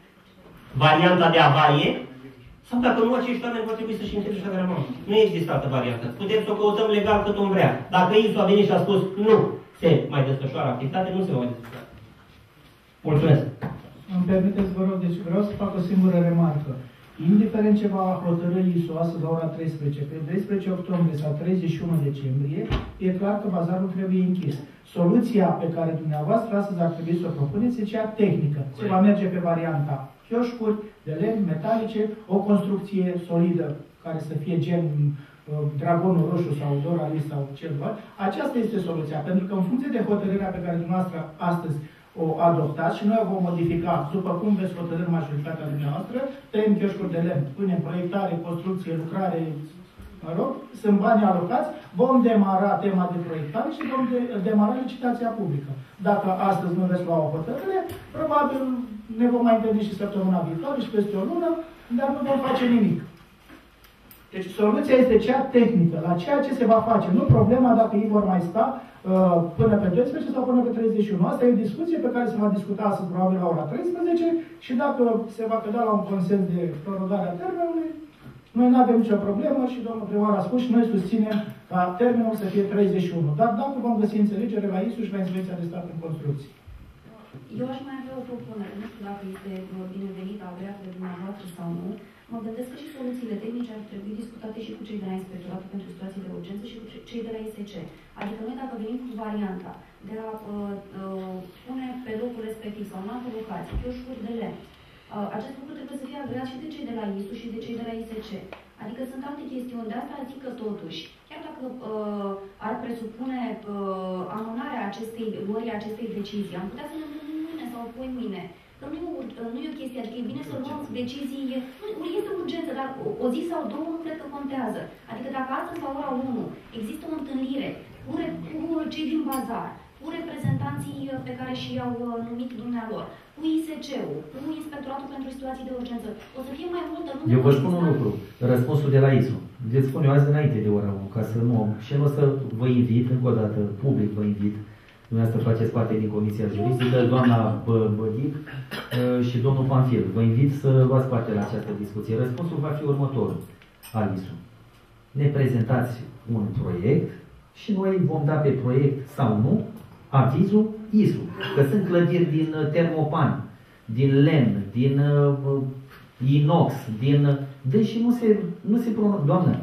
varianta de avarie, sau dacă nu, acești oameni vor trebui să-și încheze și agramau. Nu există altă variantă. Putem să o căutăm legal cât o vrea. Dacă I S U a venit și a spus nu se mai desfășoară activitate, nu se mai desfășoară. Mulțumesc. Îmi permiteți, vă rog, deci vreau să fac o singură remarcă. Indiferent ce va hotărâ I S U astăzi la ora treisprezece, pe doisprezece octombrie sau treizeci și unu decembrie, e clar că bazarul trebuie închis. Soluția pe care dumneavoastră astăzi ar trebui să o propuneți e cea tehnică. Se va merge pe varianta chioșcuri de lemn, metalice, o construcție solidă, care să fie gen uh, dragonul roșu sau Doralis sau ceva. Aceasta este soluția, pentru că în funcție de hotărârea pe care dumneavoastră astăzi o adoptați și noi o vom modifica, după cum veți hotărâ majoritatea dumneavoastră, tăiem chioșcuri de lemn, punem proiectare, construcție, lucrare, mă rog, sunt bani alocați, vom demara tema de proiectare și vom de, demara licitația publică. Dacă astăzi nu veți lua o hotărâre, probabil ne vom mai întâlni și săptămâna viitoare și peste o lună, dar nu vom face nimic. Deci soluția este cea tehnică, la ceea ce se va face, nu problema dacă ei vor mai sta uh, până pe doisprezece sau până pe treizeci și unu. Asta e o discuție pe care se va discuta astăzi probabil la ora treisprezece și dacă se va cădea la un consens de prorogare a termenului, noi nu avem nicio problemă și domnul primar a spus și noi susținem ca termenul să fie treizeci și unu. Dar dacă vom găsi înțelegere la I S U și la Inspecția de Stat în Construcții. Eu aș mai avea o propunere, nu știu dacă este binevenită, agreată de dumneavoastră sau nu. Mă gândesc că și soluțiile tehnice ar trebui discutate și cu cei de la Inspectoratul pentru Situații de Urgență și cu cei de la I S C. Adică noi dacă venim cu varianta de a uh, uh, pune pe locul respectiv sau în altă locație chioșcuri de lemn, uh, acest lucru trebuie să fie agreat și de cei de la I S U și de cei de la I S C. Adică sunt alte chestiuni. De asta zic că totuși, chiar dacă uh, ar presupune uh, amânarea acestei luării acestei decizii, am putea să ne întâlnim mâine sau apoi mâine. Că nu, nu e o chestie, adică e bine să luăm decizii, nu, este urgență, dar o, o zi sau două nu cred că contează. Adică dacă astăzi la ora unu există o întâlnire cu, cu cei din bazar, cu reprezentanții pe care și i-au numit dumnealor, cu I S C-ul, cu Inspectoratul pentru Situații de Urgență, o să fie mai multă lume. Eu vă spun un lucru, răspunsul de la I S U. Veți spune eu azi înainte de ora unu, ca să nu... Și nu o să vă invit, încă o dată, public vă invit, dumneavoastră faceți parte din Comisia Juridică, doamna Bădic și domnul Panfil. Vă invit să luați parte la această discuție. Răspunsul va fi următorul al I S U. Ne prezentați un proiect și noi vom da pe proiect sau nu avizul I S U. Că sunt clădiri din termopan, din lemn, din uh, inox, din... Deși nu se, nu se pronunță. Doamnă,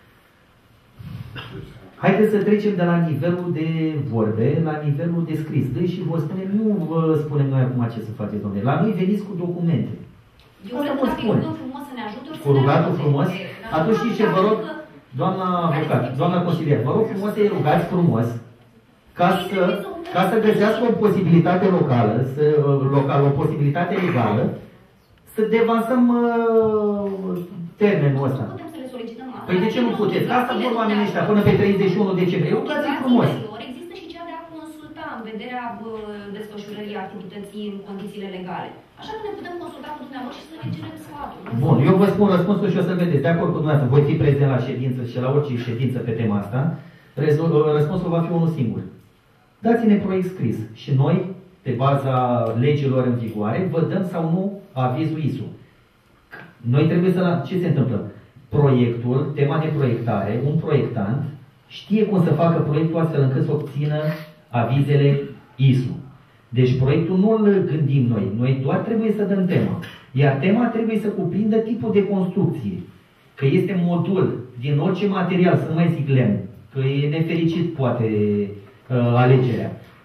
haideți să trecem de la nivelul de vorbe la nivelul de scris. Deci și vă spunem, nu vă spunem noi acum ce să faceți, domnule. La noi veniți cu documente. Eu cred că dacă e rugăm frumos să ne ajute, cu rugatul frumos, atunci știți ce vă rog, doamna avocat, doamna consilier, vă rog frumos să-i rugați frumos ca să, ca să găsească o posibilitate locală, să, local, o posibilitate legală, să devansăm uh, termenul ăsta. Păi de ce nu puteți? Asta vor oamenii ăștia până pe treizeci și unu decembrie. Rugați-i frumos. Există și cea de a consulta în vederea desfășurării activității în condițiile legale. Așa că ne putem consulta cu dumneavoastră și să ne cerem sfatul. Bun, eu vă spun răspunsul și o să vedeți. De acord cu dumneavoastră, voi fi prezent la ședință și la orice ședință pe tema asta. Răspunsul va fi unul singur. Dați-ne proiect scris și noi, pe baza legilor în vigoare, vă dăm sau nu avizul I S U. Noi trebuie să... Ce se întâmplă? Proiectul, tema de proiectare, un proiectant știe cum să facă proiectul astfel încât să obțină avizele I S U. Deci proiectul nu îl gândim noi, noi doar trebuie să dăm tema. Iar tema trebuie să cuprindă tipul de construcție. Că este modul din orice material, să nu mai zic lemn, că e nefericit poate uh, alegerea.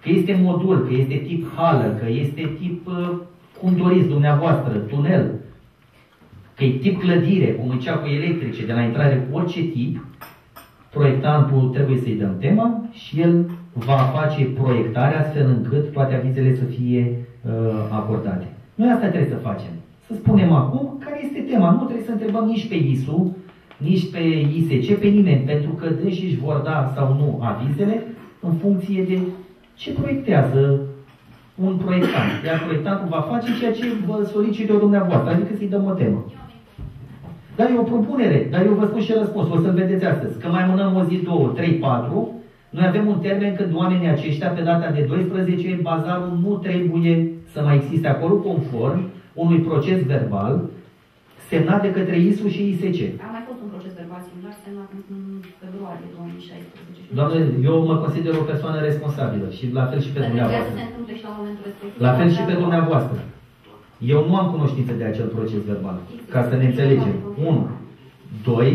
că este modul, că este tip hală, că este tip, cum doriți dumneavoastră, tunel, că e tip clădire, cum e cea cu electrice, de la intrare, orice tip, proiectantul trebuie să-i dăm tema și el va face proiectarea astfel încât toate avizele să fie uh, acordate. Noi asta trebuie să facem. Să spunem acum care este tema. Nu trebuie să întrebăm nici pe I S U, nici pe I S C, pe nimeni, pentru că deși își vor da sau nu avizele în funcție de ce proiectează un proiectant. Iar proiectantul va face ceea ce vă solicit eu dumneavoastră, adică să-i dăm o temă. Dar e o propunere, dar eu vă spun și răspuns, o să-l vedeți astăzi. Că mai amânăm o zi, două, trei, patru, noi avem un termen când oamenii aceștia, pe data de doisprezece, bazarul nu trebuie să mai existe acolo conform unui proces verbal semnat de către I S U și I S C. A mai fost un proces verbal similar semnat în februarie două mii șaisprezece. Doamne, eu mă consider o persoană responsabilă și la fel și pe dumneavoastră. Să se întâmple și la momentul respectiv. La fel și pe dumneavoastră. Eu nu am cunoștință de acel proces verbal. Ca să ne înțelegem. unu. doi.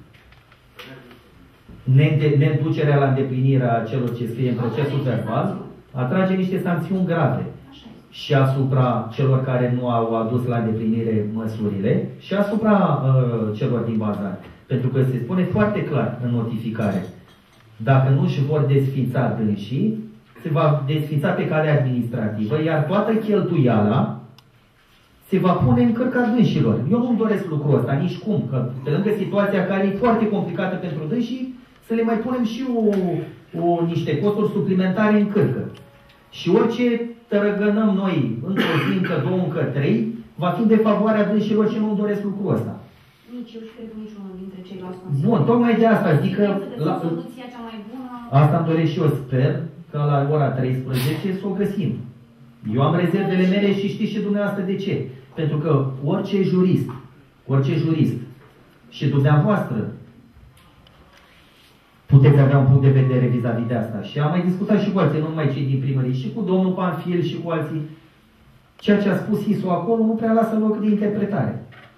Neducerea la îndeplinirea celor ce scrie în procesul verbal atrage niște sancțiuni grave. Și asupra celor care nu au adus la îndeplinire măsurile și asupra uh, celor din bazar. Pentru că se spune foarte clar în notificare. Dacă nu își vor desființa dânsii, se va desființa pe cale administrativă, iar toată cheltuiala se va pune în cărca dânșilor. Eu nu-mi doresc lucrul ăsta, nici cum, că pe lângă situația care e foarte complicată pentru dânsii, să le mai punem și o, o, niște costuri suplimentare în cărcă. Și orice tărăgănăm noi, încă o zi, încă două, încă trei, va fi de favoarea dânșilor și nu-mi doresc lucrul ăsta. Nici eu și cred că niciunul dintre ceilalți. Bun, tocmai de asta zic că... La... soluția cea mai bună... Asta îmi doresc și eu, sper că la ora treisprezece să o găsim. Eu am rezervele mele și știți și dumneavoastră de ce. Pentru că orice jurist, orice jurist și dumneavoastră puteți avea un punct de vedere vis-a-vis de asta. Și am mai discutat și cu alții, nu numai cei din primărie, și cu domnul Panfil și cu alții. Ceea ce a spus I S U acolo nu prea lasă loc de interpretare.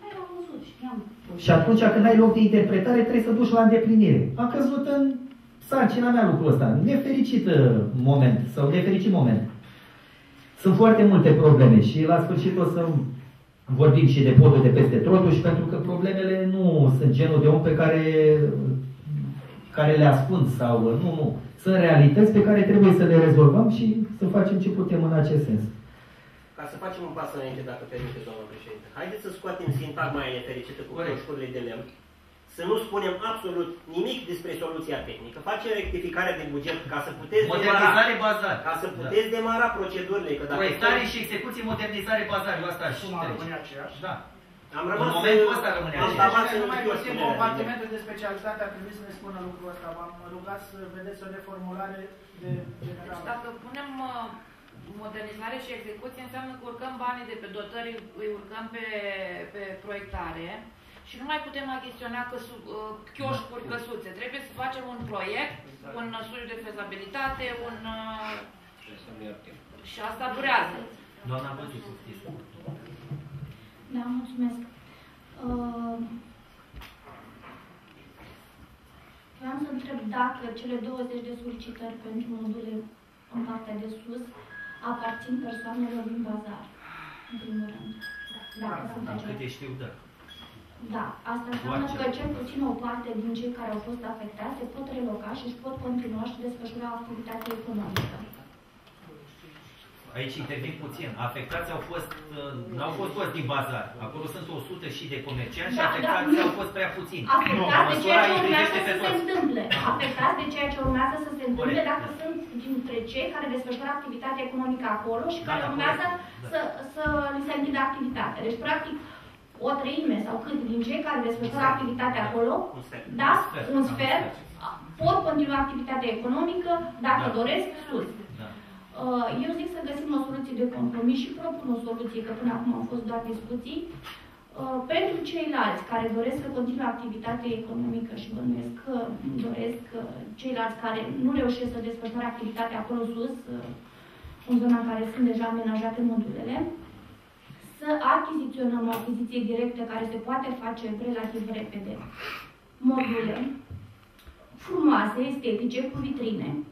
Și atunci când ai loc de interpretare, trebuie să duci la îndeplinire. A căzut în sarcina mea lucrul ăsta. Nefericit moment, sau nefericit moment. Sunt foarte multe probleme și la sfârșit o să vorbim și de podul de peste Trotuș, pentru că problemele nu sunt genul de om pe care, care le ascund sau nu, nu. Sunt realități pe care trebuie să le rezolvăm și să facem ce putem în acest sens. Ca să facem un pas înainte, dacă permite, doamnă președinte. Haideți să scoatem sintagma aia nefericită cu cloșcurile de lemn. Să nu spunem absolut nimic despre soluția tehnică. Facem rectificarea de buget ca să puteți modernizare demara, bazar. Ca să puteți da. demara procedurile. Că dacă proiectare și execuție, modernizare bazar. Eu asta și rămâne aceeași. Da. Am rămas în momentul ăsta rămâne aceeași. Nu mai puțin compartimentul de specialitate ar trebui să ne spună lucrul ăsta. V-am rugat să vedeți o reformulare de generală. Deci dacă punem modernizare și execuție, înseamnă că urcăm banii de pe dotări, îi urcăm pe, pe proiectare. Și nu mai putem achiziționa căsu, uh, chioșcuri, căsuțe. Trebuie să facem un proiect, un studiu de fezabilitate, un... Uh, și asta durează. Doamna Băciu, știți. Da, mulțumesc. Uh, vreau să întreb dacă cele douăzeci de solicitări pentru module în partea de sus aparțin persoanelor din bazar, în primul rând. Dacă sunt da, câte știu, da. Da, asta înseamnă că cel puțin o parte din cei care au fost afectați se pot reloca și își pot continua și desfășura activitatea economică. Aici intervin puțin. Afectați au fost, nu au fost toți din bazar. Acolo sunt o sută și de comercianți și da, afectați da, au fost prea puțini. Afectați de ceea ce urmează să se întâmple. Afectați de ceea ce urmează să se întâmple dacă sunt dintre cei care desfășoară activitatea economică acolo și care da, urmează da. să, să li se închidă activitatea. Deci, practic, o treime sau cât din cei care desfășoară activitatea acolo, da, un sfert, pot continua activitatea economică dacă da. doresc sus. Da. Eu zic să găsim o soluție de compromis și propun o soluție, că până acum au fost doar discuții, pentru ceilalți care doresc să continue activitatea economică și bănuiesc că doresc ceilalți care nu reușesc să desfășoare activitatea acolo sus, în zona în care sunt deja amenajate modulele, să achiziționăm o achiziție directă care se poate face relativ repede. Module frumoase, estetice, cu vitrine,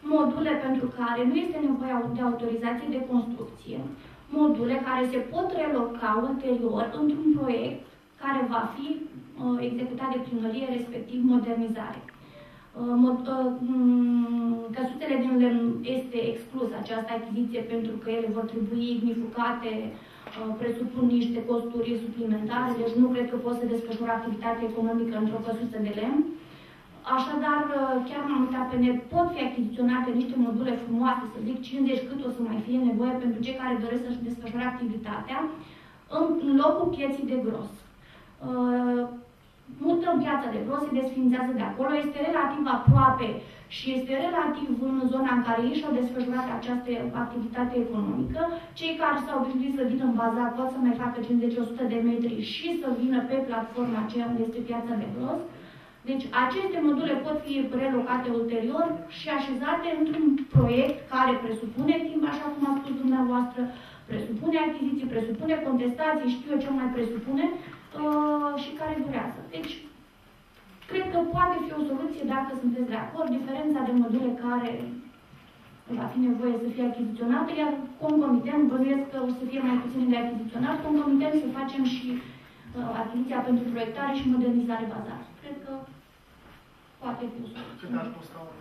module pentru care nu este nevoie de autorizație de construcție, module care se pot reloca ulterior într-un proiect care va fi uh, executat de primărie, respectiv modernizare. Uh, mod, uh, căsuțele din lemn este exclus această achiziție pentru că ele vor trebui ignificate, uh, presupun niște costuri suplimentare, deci nu cred că pot să desfășura activitate economică într-o căsuță de lemn. Așadar, chiar m-am uitat pe net, pot fi achiziționate niște module frumoase, să zic cincizeci cât o să mai fie nevoie pentru cei care doresc să-și desfășoare activitatea, în locul pieții de gros. Uh, Mută piața de gros se desfințează de acolo, este relativ aproape și este relativ în zona în care ei și-au desfășurat această activitate economică. Cei care s-au obișnuit să vină în bazar pot să mai facă cincizeci la o sută de metri și să vină pe platforma aceea unde este piața de gros. Deci aceste module pot fi relocate ulterior și așezate într-un proiect care presupune timp, așa cum a spus dumneavoastră, presupune achiziții, presupune contestații, știu eu ce mai presupune uh, și care durează. Deci, cred că poate fi o soluție dacă sunteți de acord, diferența de module care va fi nevoie să fie achiziționate, iar concomitent, bănuiesc că o să fie mai puțin de achiziționat, concomitent să facem și uh, achiziția pentru proiectare și modernizare bazară. Cred că poate fi o soluție. Cât ar costa un...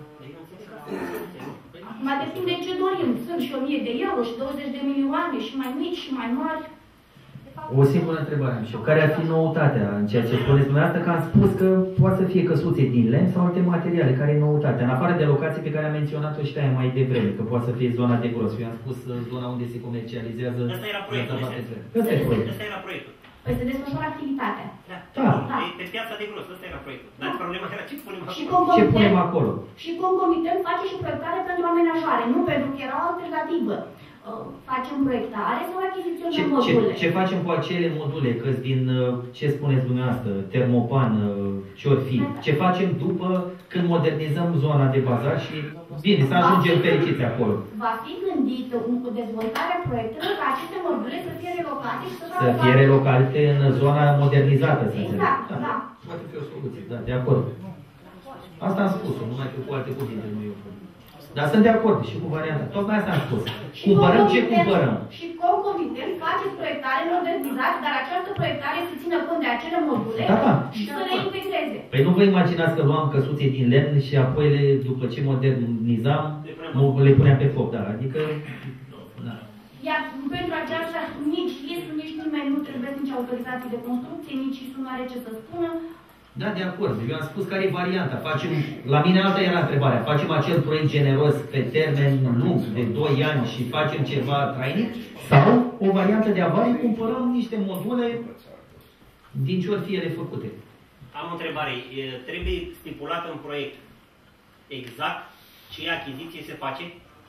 Mai depinde ce dorim. Sunt și o mie de euro și douăzeci de milioane și mai mici și mai mari. O singură întrebare am și eu. Care ar fi noutatea în ceea ce spuneți dumneavoastră? Că am spus că poate să fie căsuțe din lemn sau alte materiale. Care e noutatea? În afară de locații pe care am menționat-o și aia mai devreme, că poate să fie zona de gros. Eu am spus zona unde se comercializează... Asta era proiectul. Asta e proiectul. Asta era proiectul. Păi se desfășoară activitatea. Da. Da. Da. Pe piața de gros, ăsta era proiectul. Dar da. Problema era ce punem acolo. Ce punem acolo? Și concomitent face și proiectare pentru amenajare, nu pentru că era o alternativă. Facem proiectare sau achiziționăm ce, module? Ce, ce facem cu acele module, că din, ce spuneți dumneavoastră, termopan, ce-or fi? Ce facem după când modernizăm zona de bazar și, bine, să ajungem fericiți acolo? Va fi gândit cu dezvoltarea proiectelor ca aceste module să fie relocate și să, să fie relocate în zona modernizată, să exact, da. da. Poate fi o soluție, da, de acord. Asta am spus-o, numai că cu alte cuvinte nu eu. Dar sunt de acord și cu varianta. Tocmai asta am spus. Și cumpărăm ce cumpărăm. Și concomitent faceți proiectare modernizați, dar această proiectare să țină cont de acele module da, da. și să le integreze. Păi nu vă imaginați că luam căsuțe din lemn și apoi, le, după ce modernizam, le puneam pe foc. Da, adică... Da. Iar pentru aceasta nici listul, nici nimeni nu trebuie nici autorizație de construcție, nici listul nu are ce să spună. Da, de acord. Eu am spus care e varianta. Facem, la mine alta era întrebarea. Facem acel proiect generos pe termen lung, de doi ani și facem ceva trainic? Sau o variantă de avarie, cumpărăm niște module din ce ori fi ele făcute? Am o întrebare. Trebuie stipulat în proiect exact ce achiziție se face?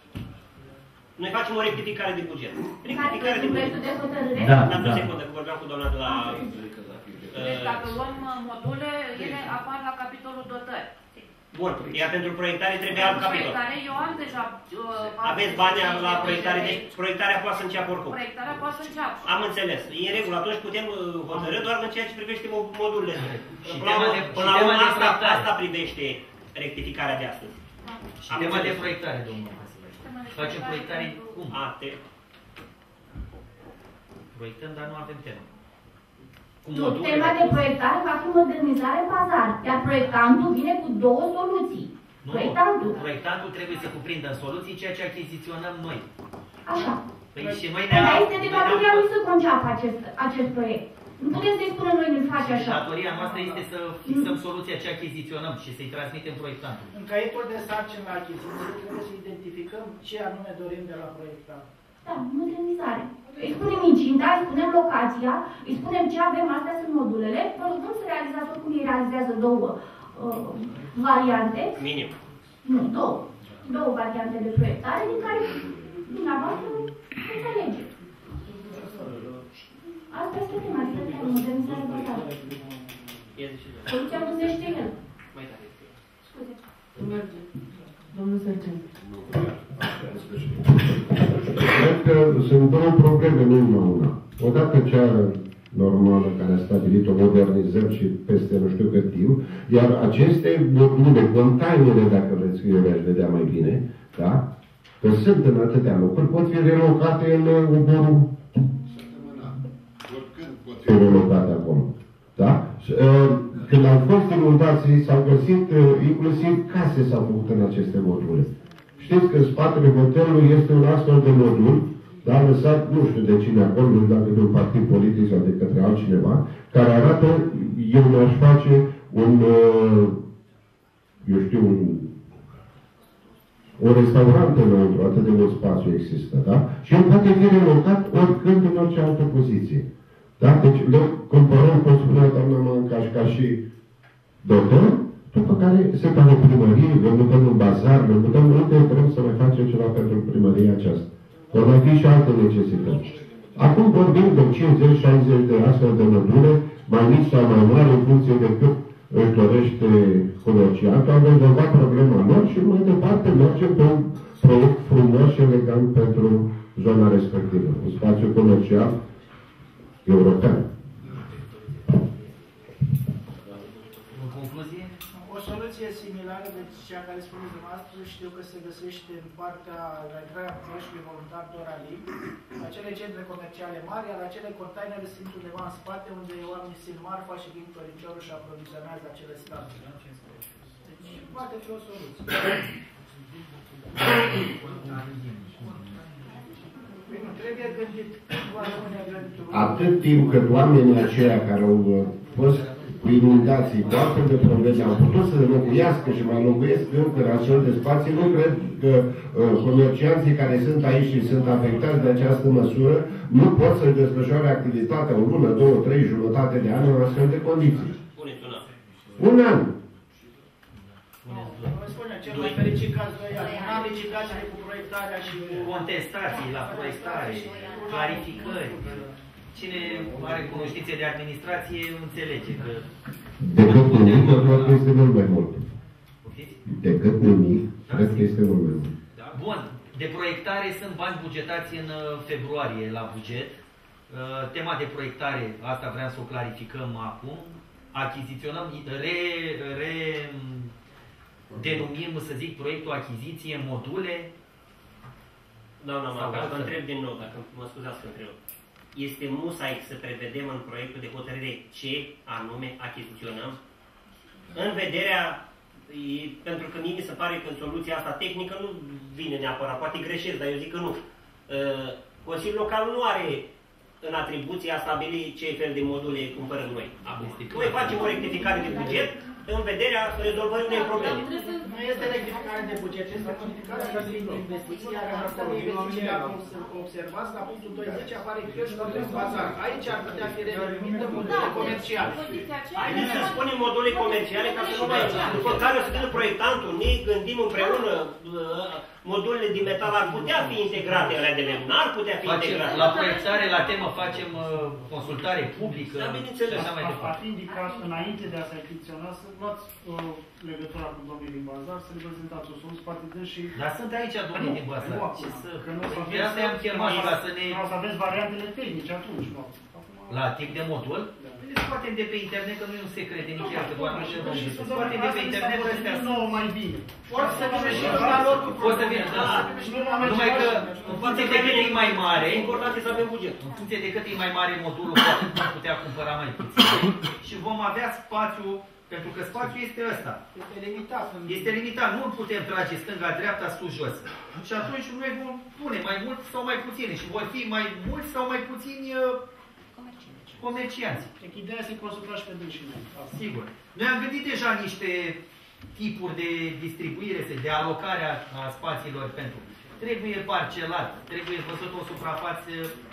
Noi facem o rectificare de buget. Rectificare de buget. Da, da. da. O secundă, că vorbeam cu doamna de la... Deci dacă luăm module, ele apar la capitolul dotări. Bun, iar pentru proiectare trebuie alt capitol. Proiectare, eu am deja... Uh, Aveți bani la proiectare, deci proiectarea poate să înceapă oricum. Proiectarea poate să înceapă. Am înțeles. E în regulă, atunci putem hotărâ doar în ceea ce privește modulele. Până la urmă, asta, asta privește rectificarea de astăzi. Și tema de proiectare, domnul Vasile. Facem proiectare cum? A, te... Proiectăm, dar nu avem temă. Nu, tema de proiectare va fi modernizare bazar, iar proiectantul vine cu două soluții. Nu, proiectantul. proiectantul trebuie să cuprindă în soluții ceea ce achiziționăm noi. Așa. Păi și noi ne Dar este de datoria lui să conceapă acest, acest proiect. Nu puteți să-i spună noi, nu face așa. Datoria noastră este să fixăm soluția ce achiziționăm și să-i transmitem proiectantul. În caietul de sarcini la achiziție trebuie să identificăm ce anume dorim de la proiectant. Da, modernizare. Îi spunem incinta, îi spunem locația, îi spunem ce avem, astea sunt modulele, vă rugăm să realizați oricum ei realizează două uh, variante. Minim. Nu, două. Două variante de proiectare din care dumneavoastră înțelegeți. Asta este tema de modernizare bazară. Soluția găsește el. Scuze. Merge. Domnul Sergent. Cred că sunt două probleme, nu numai una. Odată cea normală care a stabilit-o, modernizăm și peste nu știu cât timp, iar aceste module, containere, dacă vreți că eu le-aș vedea mai bine, Da? Că sunt în atâtea locuri, pot fi relocate în Oborul. Oricând pot fi relocate acolo. Da? Când au fost inundați, s-au găsit, inclusiv case s-au făcut în aceste module. Știți că în spatele hotelului este un astfel de modul, dar lăsat, nu știu de cine acolo, nu știu dacă de un partid politic sau de către altcineva, care arată, eu mi-aș face un, eu știu, un, un restaurant înăuntru, atât de mult spațiu există, da? Și el poate fi relocat oricând în orice altă poziție. Da? Deci le cumpărăm, cum spunea doamna Mancaș, ca și doctor, după care se pare primărie, le mutăm în bazar, le mutăm unde vrem să mai facem ceva pentru primăria aceasta. Vor mai fi și alte necesități. Acum vorbim de cincizeci șaizeci de astfel de module, mai mici sau mai mari, în funcție de cât își dorește comerciantul, am rezolvat problema lor și mai departe mergem pe un proiect frumos și elegant pentru zona respectivă, un spațiu comercial european. În concluzie? O soluție similară de cea care spuneți dumneavoastră, știu că se găsește în partea la intrarea proiectului voluntar Dorali, acele centre comerciale mari, iar acele containere sunt undeva în spate, unde oamenii simt marfa și vin păriciorul și aprovizionează acele state. Deci poate fi o soluție. Trebuie gândit cum rămâne gânditul. Atât timp cât oamenii aceia care au fost cu inundații, cu astfel de probleme, au putut să locuiască și mai locuiesc încă în astfel de spații, nu cred că uh, comercianții care sunt aici și sunt afectați de această măsură nu pot să-și desfășoare activitatea o lună, două, trei, jumătate de ani în astfel de condiții. Un an. Cel mai fericit caz doi ani. N-am litigațiile cu proiectarea și contestații la proiectare, clarificări. Cine are cunoștințe de administrație înțelege că... Decât nimic, cred că este mult mai mult. Decât nimic, cred că este mult mai mult. Bun. De proiectare sunt bani bugetați în februarie la buget. Tema de proiectare, asta vreau să o clarificăm acum. Achiziționăm, re... re denumim, să zic, proiectul achiziție, module. Doamna Maca, vă întreb din nou, dacă mă scuzați că întreb. Este musai să prevedem în proiectul de hotărâre ce anume achiziționăm? În vederea, e, pentru că mie mi se pare că soluția asta tehnică nu vine neapărat, poate greșesc, dar eu zic că nu. Uh, Consiliul Local nu are în atribuție a stabili ce fel de module cumpărăm noi. Acum, noi facem o rectificare de buget în vederea rezolvării unei probleme. Nu este rectificare de buget, este modificarea de investiții, iar acolo investiții, dacă observați, la punctul douăzeci apare chioșul de bazar. Aici ar putea fi renumită module comerciale. Haideți să spunem module comerciale ca să nu mai... După care o să vină proiectantul, ne gândim împreună modulele din metal ar putea fi integrate, alea de lemn, ar putea fi facem, integrate. La proiectare, la temă, facem uh, consultare publică da, și așa mai departe. Ar fi indicat, înainte de a se achiziționa, să luați uh, legătura cu domnii din bazar, să reprezentați o soluție poate dâns și... Dar sunt aici domnii din bazar. Ce să... Păi asta i-am chemat ca să ne... Nu o să aveți variantele tehnice atunci, nu? La tip de modul? Le scoatem de pe internet, că nu e un secret de nici că doar nu știu de unde. Scoatem de pe internet ăstea. Nu mai bine. Poate să vină și la lor cu Poate să vină, da. Numai că în funcție de cât e mai mare, important să avem buget. În funcție de cât e mai mare modulul, poate vom putea cumpăra mai puțin. Și vom avea spațiu, pentru că spațiul este ăsta. Este limitat. Este limitat, nu putem trage stânga, dreapta, sus, jos. Și atunci noi vom pune mai mult sau mai puține și vor fi mai mulți sau mai puțini comercianți. Deci ideea este consulta și pe dânsii noi. Sigur. Noi am gândit deja niște tipuri de distribuire, de alocare a, a spațiilor pentru. Trebuie parcelat, trebuie văzut o suprafață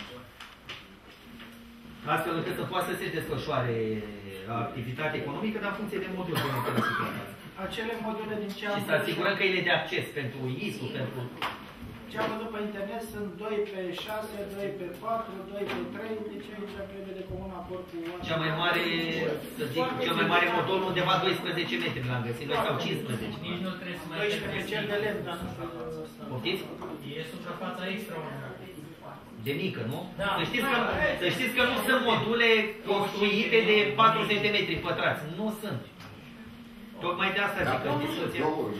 astfel încât să poată să se desfășoare activitatea economică, dar în funcție de modul de suprafață. Acele module din ce am și să asigurăm căile de acces pentru I S U, pentru... Ce am văzut pe internet sunt doi pe șase, doi pe patru, doi pe trei, deci aici trebuie de comun acord cu... Cea mai mare, să zic, cel mai mare modul undeva doisprezece metri l-am găsit, noi sau cincisprezece. Nici nu trebuie să mai doisprezece cel de lemn, dar nu știu. Poftiți? E suprafața extraordinară. De mică, nu? Da. Să știți că, să știți că nu sunt module construite de patruzeci de metri pătrați. Nu sunt. Tocmai de asta zic că discuția...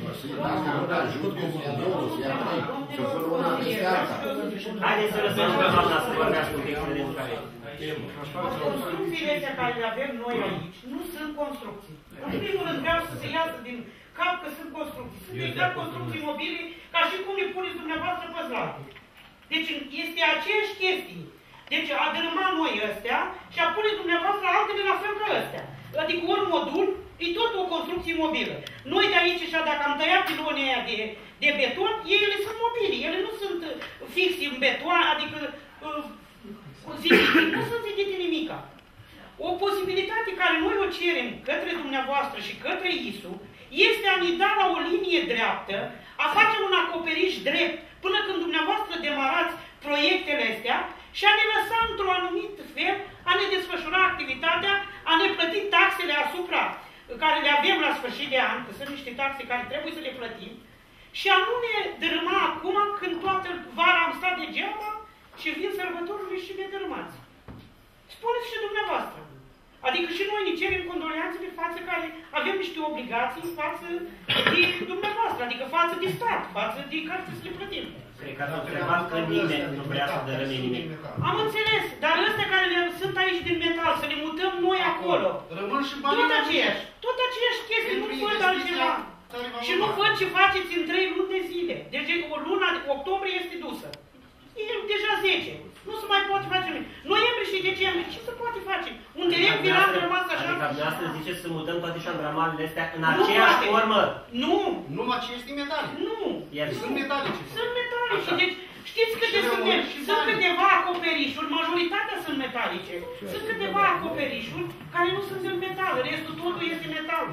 Haideți să lăsăm pe doamna să vorbească un pic de care. Construcțiile astea care le avem noi aici nu sunt construcții. În primul rând vreau să se iasă din cap că sunt construcții. Sunt exact construcții mobile ca și cum le puneți dumneavoastră pe zlate. Deci este aceeași chestie. Deci a dărâma noi ăstea și a pune dumneavoastră altele la fel ca ăstea. Adică ori modul, e tot o construcție mobilă. Noi de aici și dacă am tăiat pilonii aia de, de beton, ele sunt mobile, ele nu sunt fixe în beton, adică uh, zidite, nu sunt zidite nimica. O posibilitate care noi o cerem către dumneavoastră și către I S U este a ne da la o linie dreaptă, a face un acoperiș drept până când dumneavoastră demarați proiectele astea și a ne lăsa într-un anumit fel a ne desfășura activitatea, a ne plăti taxele asupra care le avem la sfârșit de an, că sunt niște taxe care trebuie să le plătim, și a nu ne dărâma acum când toată vara am stat degeaba și vin sărbătorile și ne dărâmați. Spuneți și dumneavoastră. Adică și noi ne cerem condoleanțele față care avem niște obligații față de dumneavoastră, adică față de stat, față de care trebuie să le plătim. Cred că ați observat că nimeni nu vrea să dărâme nimic. Am înțeles, dar ăstea care le sunt aici din metal, să le mutăm noi acolo. Rămân și banii. Tot aceeași, tot aceeași chestie, nu văd altceva. Și nu văd ce faceți în trei luni de zile. Deci o luna de octombrie este dusă. E deja zece. Nu se mai poate face nimic. Noiembrie și decembrie, ce se poate face? Un direct viral rămas așa? Adică dumneavoastră ziceți să mutăm toate șandramalele astea în aceeași formă? Nu! Numai ce este metale. Nu! Sunt metalice. Sunt metalice. Deci știți câte suntem? Sunt câteva acoperișuri, majoritatea sunt metalice. Sunt câteva acoperișuri care nu sunt în metal, restul totul este metal.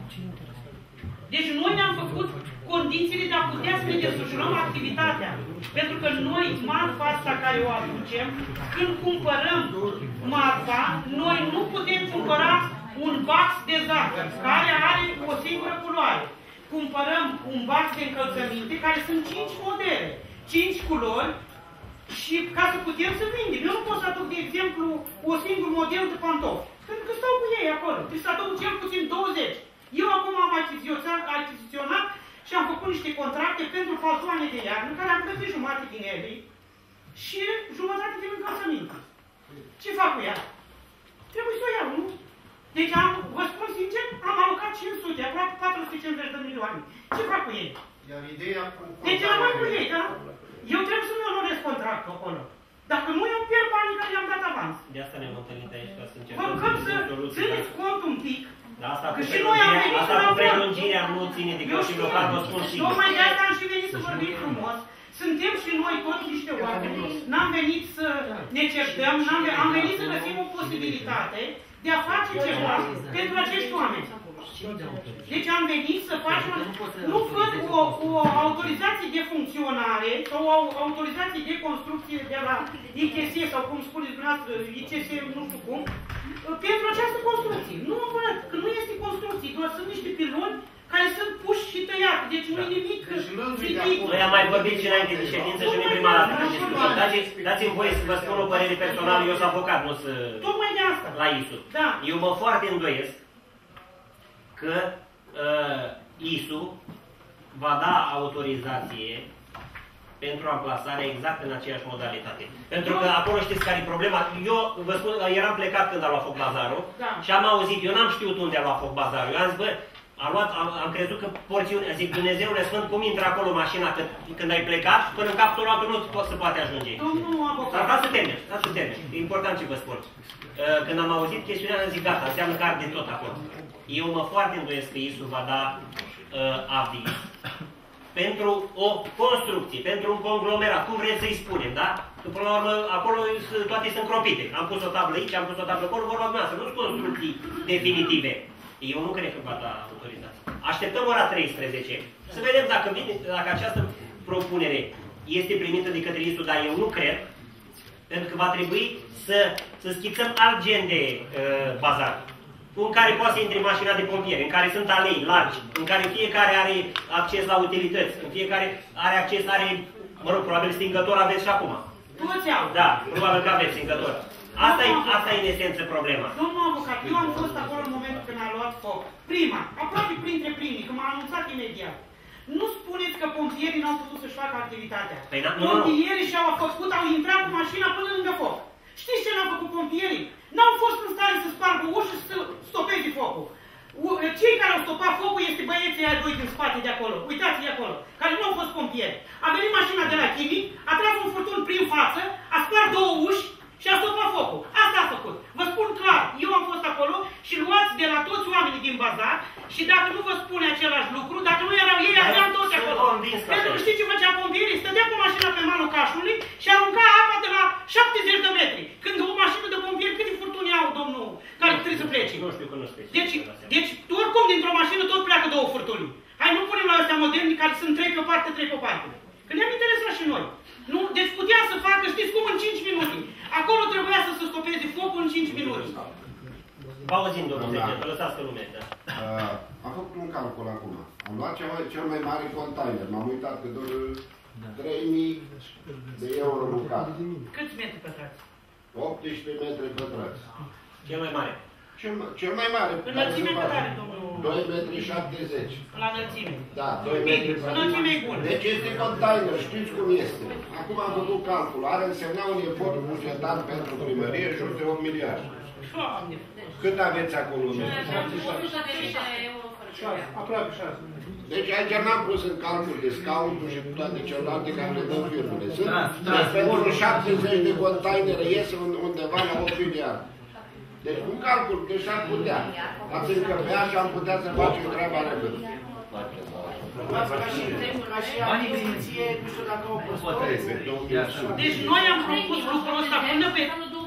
Deci noi ne-am făcut condițiile de a putea să ne desfășurăm activitatea. Pentru că noi, marfa asta care o aducem, când cumpărăm marfa, noi nu putem cumpăra un bax de zahăr, care are o singură culoare. Cumpărăm un bax de încălțăminte, care sunt cinci modele, cinci culori, și ca să putem să vindem. Eu nu pot să aduc, de exemplu, o singur model de pantofi. Pentru că stau cu ei acolo. Trebuie să aduc cel puțin douăzeci. Eu acum am achiziționat și am făcut niște contracte pentru paltoane de iarnă, care am plătit jumătate din ele și jumătate din încălțăminte. Ce fac cu ea? Trebuie să o iau, nu? Deci am, vă spun sincer, am alocat cinci sute, aproape patru sute cincizeci de milioane. Ce fac cu ei? Iar ideea cu... Deci rămân cu ei, da? Eu trebuie să-mi onorez contractul acolo. Dacă nu, eu pierd banii care i-am dat avans. De asta ne-am întâlnit aici, ca să încercăm Vă rugăm să țineți cont un pic. Că și noi am venit asta cu prelungirea nu ține de că și local vă spun și... Tocmai de asta am și venit să vorbim frumos. Suntem și noi toți niște oameni. N-am venit să ne certăm, am venit să găsim o posibilitate de a face ceva pentru acești oameni. Deci am venit să facem, nu văd o, o autorizație de funcționare sau o autorizație de construcție de la I T S sau cum spuneți dumneavoastră, I C S, nu știu cum, pentru această construcție. Nu văd, că nu este construcție, doar sunt niște piloni care sunt puși și tăiați, deci nu e nimic zidit. Noi am mai vorbit și înainte de ședință și nu e prima dată când discutăm. Dați-mi voie să vă spun o părere personală, eu sunt avocat, nu sunt la I S U. Eu mă foarte îndoiesc că uh, I S U va da autorizație pentru amplasarea exact în aceeași modalitate. Pentru că acolo știți care e problema. Eu vă spun, eram plecat când a luat foc bazarul da. Și am auzit, eu n-am știut unde a luat foc bazarul. Eu am zis, bă, a luat, am, am crezut că porțiune, zic, Dumnezeule Sfânt, cum intră acolo mașina că, când ai plecat, până în capul altul nu se poate ajunge. Dar dați să termin, dați să termin. E important ce vă spun. Când am auzit chestiunea, am zis, gata, înseamnă că arde tot acolo. Eu mă foarte îndoiesc că I S U va da uh, aviz pentru o construcție, pentru un conglomerat, cum vreți să-i spunem, da? Că până la urmă, acolo toate sunt cropite. Am pus o tablă aici, am pus o tablă acolo, vorba dumneavoastră, nu sunt construcții definitive. Eu nu cred că va da autorizație. Așteptăm ora treisprezece să vedem dacă, vine, dacă această propunere este primită de către I S U, dar eu nu cred, pentru că va trebui să, să schițăm alt gen de uh, bazar. În care poate să intre mașina de pompieri, în care sunt alei largi, în care fiecare are acces la utilități, în fiecare are acces, are, mă rog, probabil stingător aveți și acum. Toți au. Da, probabil că aveți stingător. Asta e, asta e în esență problema. Domnul avocat, eu am fost acolo în momentul când a luat foc. Prima, a aproape printre primii, că m-a anunțat imediat. Nu spuneți că pompierii n-au putut să-și facă activitatea. Păi, nu, pompierii și-au făcut, au intrat cu mașina până lângă foc. Știți ce n-au făcut pompierii? N-au fost în stare să spargă ușă și să stopeze focul. Cei care au stopat focul este băieții aia doi din spate de acolo. Uitați-i de acolo, care nu au fost pompieri. A venit mașina de la chimic, a tras un furtun prin față, a spart două uși și a stopat focul. Asta a făcut. Vă spun clar, eu am fost acolo și luați de la toți oamenii din bazar și dacă nu vă spune același lucru, dacă nu erau ei, aveam toți acolo. Pentru că știți ce făcea pompierii? Stădea cu mașina pe malul cașului și arunca apa de la șaptezeci de metri. Când o mașină de pompieri, câte furtuni au, domnul, care trebuie să plece? Nu știu că nu știu. Deci, deci oricum, dintr-o mașină tot pleacă două furtuni. Hai, nu punem la astea moderni care sunt trei pe o parte, trei pe o parte. Că ne-am interesat și noi. Nu? Deci putea să facă, știți cum, în cinci minute. Acolo trebuia să se stopeze focul în cinci minute. Vă auzim, domnul Secret, lăsați că lumea. Da. Uh, am făcut un calcul acum. Am luat cel mai, cel mai mare container. M-am uitat că doar trei mii de euro bucată. Câți metri pătrați? optsprezece metri pătrați. Cel mai mare. Cel, cel mai mare. Înălțime cât are, domnul? doi metri șaptezeci. La înălțime. Da, doi metri pătrați. Înălțime e bună. Deci este container, știți cum este. Acum am făcut calcul. Are însemna un efort bugetar pentru primărie jur de opt miliarde. Cât aveți acolo? Aproape șase. Deci aici n-am pus în calcul discountul și toate celelalte care le dăm firmele. Sunt pentru șaptezeci de containere ies undeva la opt miliarde. Deci un calcul de și-ar putea. Ați încăpea și am putea să facem treaba repede. Ca și achiziție, nu știu dacă au fost. Deci noi am propus lucrul ăsta până pe...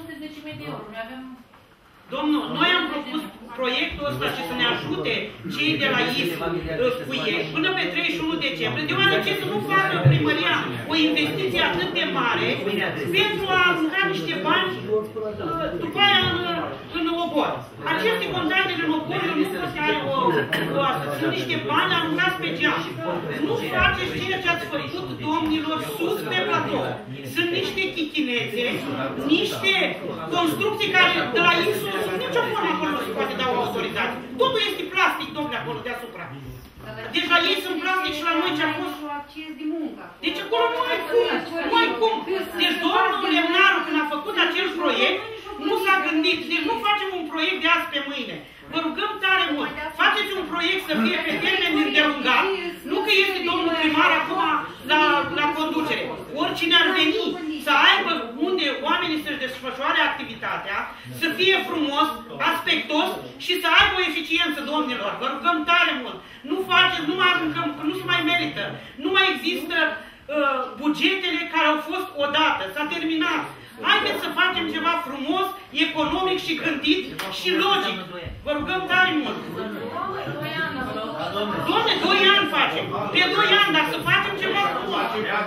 Domnul, noi am propus proiectul ăsta și să ne ajute cei de la I S cu ei până pe treizeci și unu decembrie, deoarece să nu facă primăria o investiție atât de mare pentru a arunca niște bani după aia în, în obor. Aceste containere în obor nu pot să are o, o sunt niște bani aruncați pe geam. Nu faceți ceea ce ați făcut, domnilor, sus pe platou. Sunt niște chichinețe, niște construcții care de la I S nu sunt nicio formă acolo nu se poate da o autorizație. Totul este plastic, domnule, acolo deasupra. Deci la ei sunt plastic și la noi ce a fost... Deci acolo nu ai cum, nu ai cum. Deci domnul Lemnaru, când a făcut acel proiect, nu s-a gândit. Deci nu facem un proiect de azi pe mâine. Vă rugăm tare mult. Faceți un proiect să fie pe termen îndelungat, nu că este domnul primar acum la, la conducere. Oricine ar veni să aibă unde oamenii să-și desfășoare activitatea, să fie frumos, aspectos și să aibă o eficiență, domnilor. Vă rugăm tare mult. Nu faceți, nu mai aruncăm, că nu se mai merită. Nu mai există uh, bugetele care au fost odată. S-a terminat. Haideți să facem ceva frumos, economic și gândit și logic. Vă rugăm tare mult. Doamne, doi ani facem. De doi ani, dar să facem ceva frumos.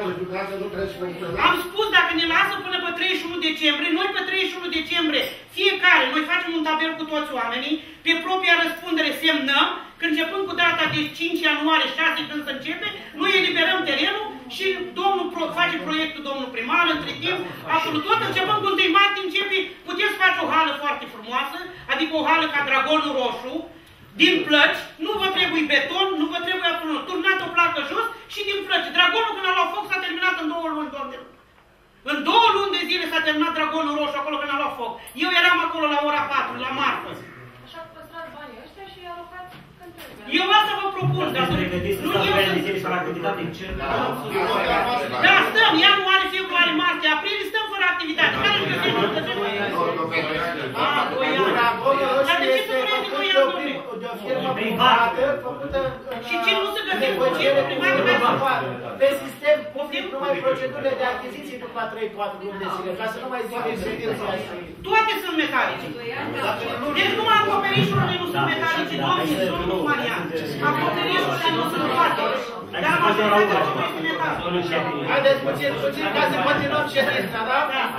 Am spus, dacă ne lasă până pe treizeci și unu decembrie, noi pe treizeci și unu decembrie, fiecare, noi facem un tabel cu toți oamenii, pe propria răspundere semnăm, că începând cu data de cinci ianuarie, șase când se începe, noi eliberăm terenul și domnul face proiectul domnul primar, între timp, absolut tot, începând cu întâi martie începe, puteți face o hală foarte frumoasă, adică o hală ca dragonul roșu, din plăci, nu vă trebuie beton, nu vă trebuie absolut, turnat o placă jos și din plăci. Dragonul când a luat foc s-a terminat în două luni, doamne. În două luni de zile s-a terminat dragonul roșu acolo când a luat foc. Eu eram acolo la ora patru, la marfă. Așa că păstrați banii ăștia și alocați când trebuie. Eu asta vă propun, dar nu eu să... Da, stăm, ianuarie, februarie, martie, aprilie, stăm fără activitate. Care îl găsim? Ah, doi ani. Dar de ce să vreți doi ani, domnule? De o firmă privată făcută și ce nu se găsim cu firmă privată? Pe sistem, poftim numai procedurile de achiziții după trei patru luni de zile, ca să nu mai zic experiența asta. Toate sunt metalice. Deci numai acoperișurile nu sunt metalice, doamne, domnul Marian. Acoperișurile nu sunt toate. Dar majoritatea ce mai este metalice. Haideți puțin, puțin, ca să continuăm ședința, da?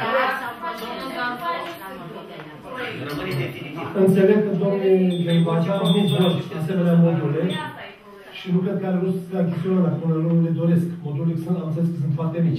Înțeleg că domnul Gheibacea a avut asemenea module și nu cred că are rost să achiziționăm acolo, nu le doresc. Modulele sunt, am înțeles că sunt foarte mici.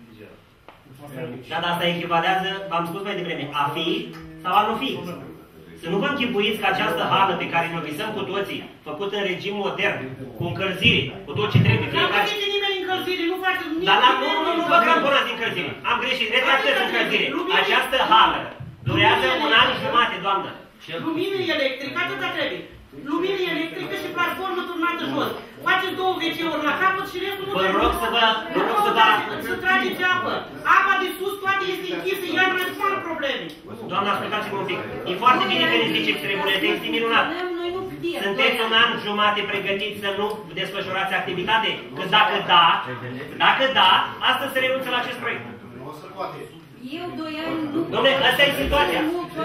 Da, dar asta echivalează, v-am spus mai devreme, a fi sau a nu fi. Să nu vă închipuiți că această hală pe care ne-o visăm cu toții, făcută în regim modern, cu încălzire, cu tot ce trebuie, fiecare... Nu face nimeni încălzire, nu face nimeni... Dar la, nu, nu, nu vă cramponați încălzire. Am greșit, retractez încălzire. Această hală durează un an și jumate, doamnă. Lumină electrică, atâta trebuie. Lumină electrică și platformă turnată jos. Faceți două ve ce-uri la capăt și restul nu vă rog să vă... Vă rog să vă... Să trageți apă. Apa de sus toate este închisă, iar mai sunt probleme. Doamna, ascultați-mă un pic. E foarte bine că ne ziceți regulile, este minunat. Sunteți un an jumate pregătiți să nu desfășurați activitate? Că dacă da, dacă da, astăzi se renunță la acest proiect. Nu o să poate. Eu doi ani nu... Dom'le, asta e situația.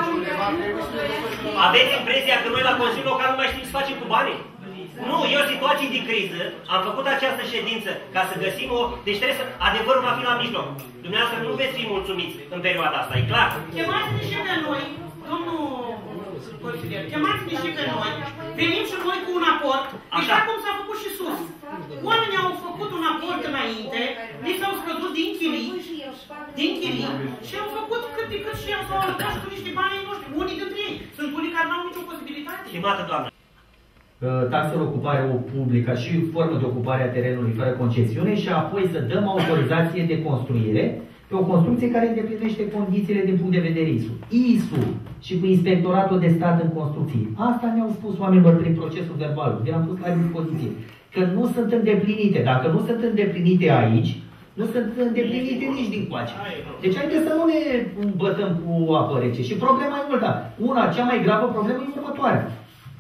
Aveți impresia că noi la Consiliul Local nu mai știm ce facem cu banii? Nu, e o situație de criză. Am făcut această ședință ca să găsim o... Deci trebuie să... Adevărul va fi la mijloc. Dumneavoastră nu veți fi mulțumiți în perioada asta, e clar? Chemați-ne și pe noi, domnul consilier, chemați-ne și pe noi, venim și noi cu un aport, așa cum s-a făcut și sus. Oamenii au făcut un aport înainte, li s-au scăzut din chirii, din chirii, și au făcut cât de cât și au s-au alătat cu niște bani ai noștri. Unii dintre ei sunt unii care nu au nicio posibilitate. Stimată doamnă, taxa de ocupare publică și formă de ocupare a terenului fără concesiune și apoi să dăm autorizație de construire pe o construcție care îndeplinește condițiile din punct de vedere I S U. I S U și cu Inspectoratul de Stat în Construcții. Asta ne-au spus oamenilor prin procesul verbal, vi-am pus la dispoziție. Că nu sunt îndeplinite. Dacă nu sunt îndeplinite aici, nu sunt îndeplinite nici din coace. Deci haideți să nu ne bătăm cu apă rece. Și problema e multă. Una, cea mai gravă problemă e următoarea.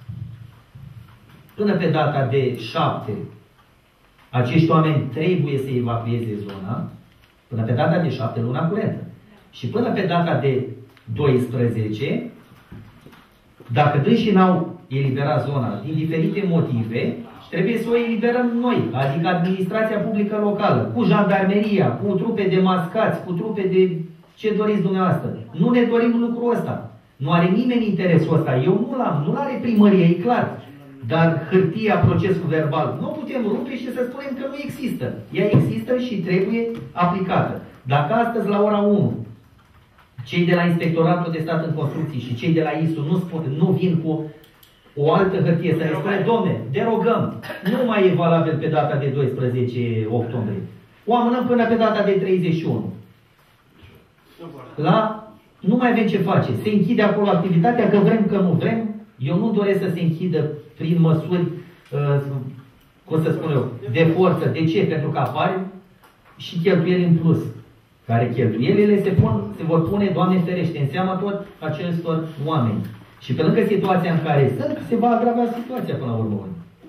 Până pe data de șapte, acești oameni trebuie să evacueze zona, până pe data de șapte, luna curentă. Și până pe data de doisprezece, dacă dânsii n-au eliberat zona din diferite motive, trebuie să o eliberăm noi, adică administrația publică locală, cu jandarmeria, cu trupe de mascați, cu trupe de ce doriți dumneavoastră. Nu ne dorim lucrul ăsta. Nu are nimeni interesul ăsta. Eu nu l-am, nu l-are primăria, e clar. Dar hârtia, procesul verbal, nu putem rupe și să spunem că nu există. Ea există și trebuie aplicată. Dacă astăzi, la ora unu, cei de la Inspectoratul de Stat în Construcții și cei de la I S U nu, spun, nu vin cu o altă hârtie să ne spune, domne, derogăm, nu mai e valabil pe data de doisprezece octombrie. O amânăm până pe data de treizeci și unu. La, nu mai avem ce face. Se închide acolo activitatea, că vrem, că nu vrem. Eu nu doresc să se închidă prin măsuri, uh, cum să spun eu, de forță. De ce? Pentru că apar și cheltuieli în plus. Care cheltuielile se, pun, se vor pune, Doamne ferește, în seama tot acestor oameni. Și pe lângă situația în care sunt, se va agrava situația până la urmă.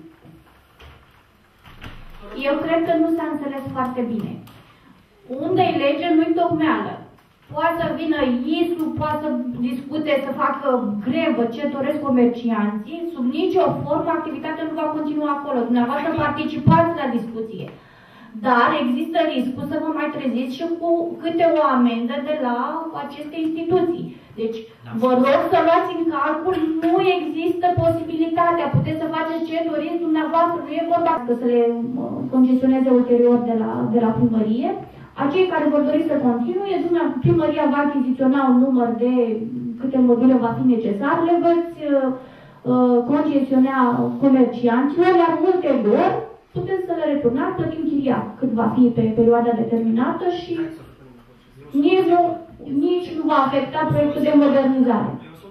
Eu cred că nu s-a înțeles foarte bine. Unde-i lege, nu-i tocmeală. Poate să vină I S U, poate să discute, să facă grevă ce doresc comercianții, sub nicio formă activitatea nu va continua acolo. Dumneavoastră participați la discuție. Dar există riscul să vă mai treziți și cu câte o amendă de la aceste instituții. Deci, vă rog să luați în calcul, nu există posibilitatea, puteți să faceți ce doriți dumneavoastră, nu e vorba că să le concesioneze ulterior de la, de la primărie. Acei care vor dori să continue, primăria va achiziționa un număr de câte module va fi necesar, le veți uh, concesiona comercianților, iar ulterior puteți să le returnați plătind chiria cât va fi pe perioada determinată și nici nu, nici nu va afecta proiectul de modernizare.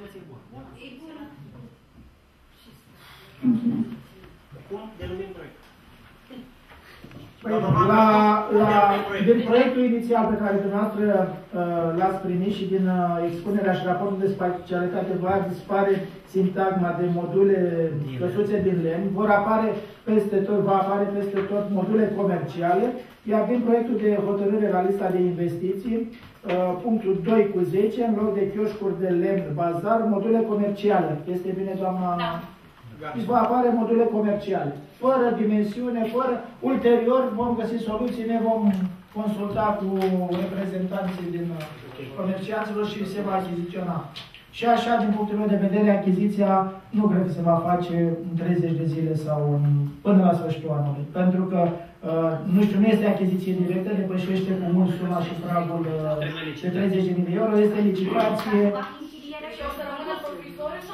Mulțumesc. La, la, din proiectul inițial pe care dumneavoastră uh, l-ați primit și din uh, expunerea și raportul de specialitate va dispare sintagma de module căsuțe din lemn, vor apare peste tot, va apare peste tot module comerciale, iar din proiectul de hotărâre la lista de investiții, uh, punctul doi cu zece, în loc de chioșcuri de lemn, bazar, module comerciale. Este bine, doamna? Da. Va apare module comerciale, fără dimensiune, fără... Ulterior vom găsi soluții, ne vom consulta cu reprezentanții din comercianților și se va achiziționa. Și așa, din punctul meu de vedere, achiziția nu cred că se va face în treizeci de zile sau în, până la sfârșitul anului. Pentru că, uh, nu știu, nu este achiziție directă, depășește cu mult suma și pragul uh, de treizeci de mii de euro, este licitație... Și o să rămână scrisoare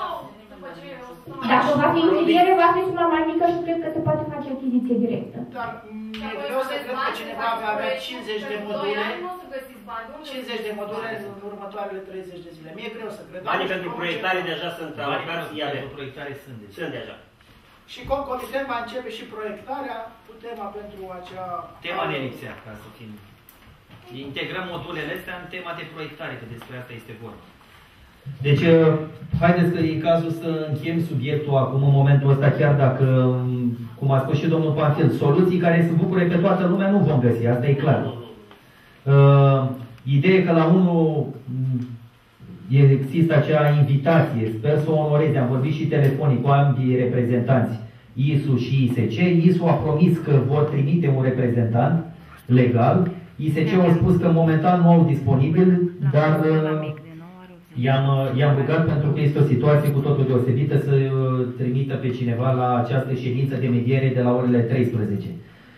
va fi închiriere, va fi suma mai mică și cred că se poate face achiziție directă. Dar mi-e greu să cred că cineva va avea cincizeci de module, cincizeci de module în următoarele treizeci de zile. Mi-e greu să cred. Banii pentru proiectare deja sunt alocați, pentru proiectare sunt deja. Sunt deja. Și concomitent va începe și proiectarea cu tema pentru acea... Tema ne lipsea, ca să fim... Integrăm modulele astea în tema de proiectare, că despre asta este vorba. Deci, haideți că e cazul să încheiem subiectul acum, în momentul ăsta, chiar dacă, cum a spus și domnul Panfil, soluții care să bucure pe toată lumea nu vom găsi, asta e clar. Uh, ideea e că la unul există acea invitație, sper să o onoreze, am vorbit și telefonic cu ambii reprezentanți, I S U și I S C. I S U a promis că vor trimite un reprezentant legal, I S C au spus că momentan nu au disponibil, dar i-am rugat, pentru că este o situație cu totul deosebită, să trimită pe cineva la această ședință de mediere de la orele treisprezece.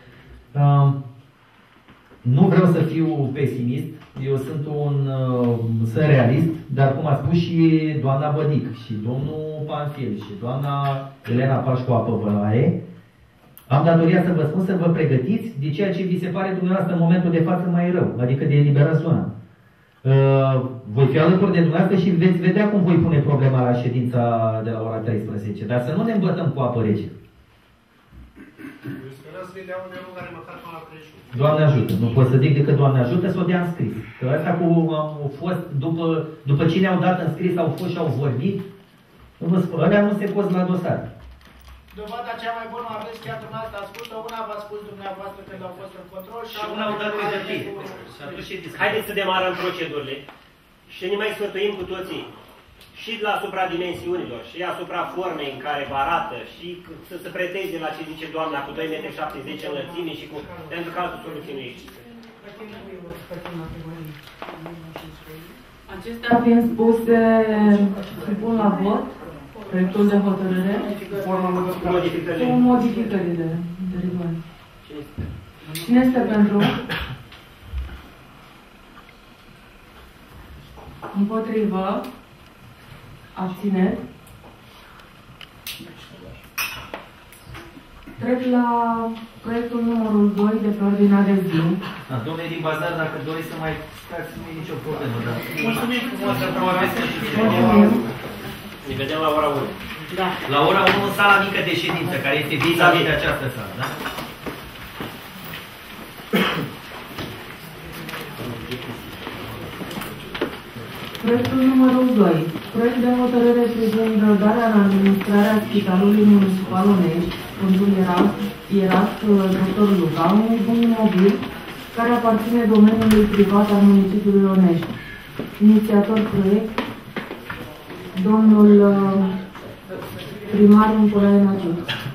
Nu vreau să fiu pesimist, eu sunt un sunt realist, dar cum a spus și doamna Bădic, și domnul Panfil, și doamna Elena Pașcu Apăvălaie, am datoria să vă spun să vă pregătiți de ceea ce vi se pare dumneavoastră în momentul de față mai rău, adică de eliberați zona. Uh, voi fi alături de dumneavoastră și veți vedea cum voi pune problema la ședința de la ora treisprezece, dar să nu ne îmbătăm cu apă rece. Doamne ajută, nu pot să zic decât Doamne ajută să o dea în scris. Că ăsta cu au fost, după, după cine au dat în scris, au fost și au vorbit, nu vă spun, ălea nu se poți la dosar. Dovada cea mai bună aveți chiar dumneavoastră a spus-o, una v-a spus dumneavoastră când au fost în control și una au dat pe Haideți să demarăm procedurile și ne mai sfătuim cu toții și asupra dimensiunilor, și asupra formei în care vă arată, și să se preteze la ce zice doamna cu doi metri șaptezeci înălțime și cu... pentru că altă soluție nu există. Acestea fiind spuse, supun la vot proiectul de hotărâre cu modificările de rigoare. Cine este pentru? Împotrivă? Abțineri? Trec la proiectul numărul doi de pe ordinea de zi. Da, domnule din Bazar, dacă doriți să mai stați, nu e nicio problemă. Dar... Mulțumim frumos pentru Mulțumim. Ne vedem la ora unu. Da. La ora unu în sala mică de ședință, care este vis-a-vis de această sală, da? Proiectul numărul doi. Proiect de hotărâre privind darea în administrarea Spitalului Municipal Onești, Fondul Ierarh doctor Luca, unui bun imobil care aparține domeniului privat al municipiului Onești. Inițiator proiect, domnul primar Nicolae Naciu.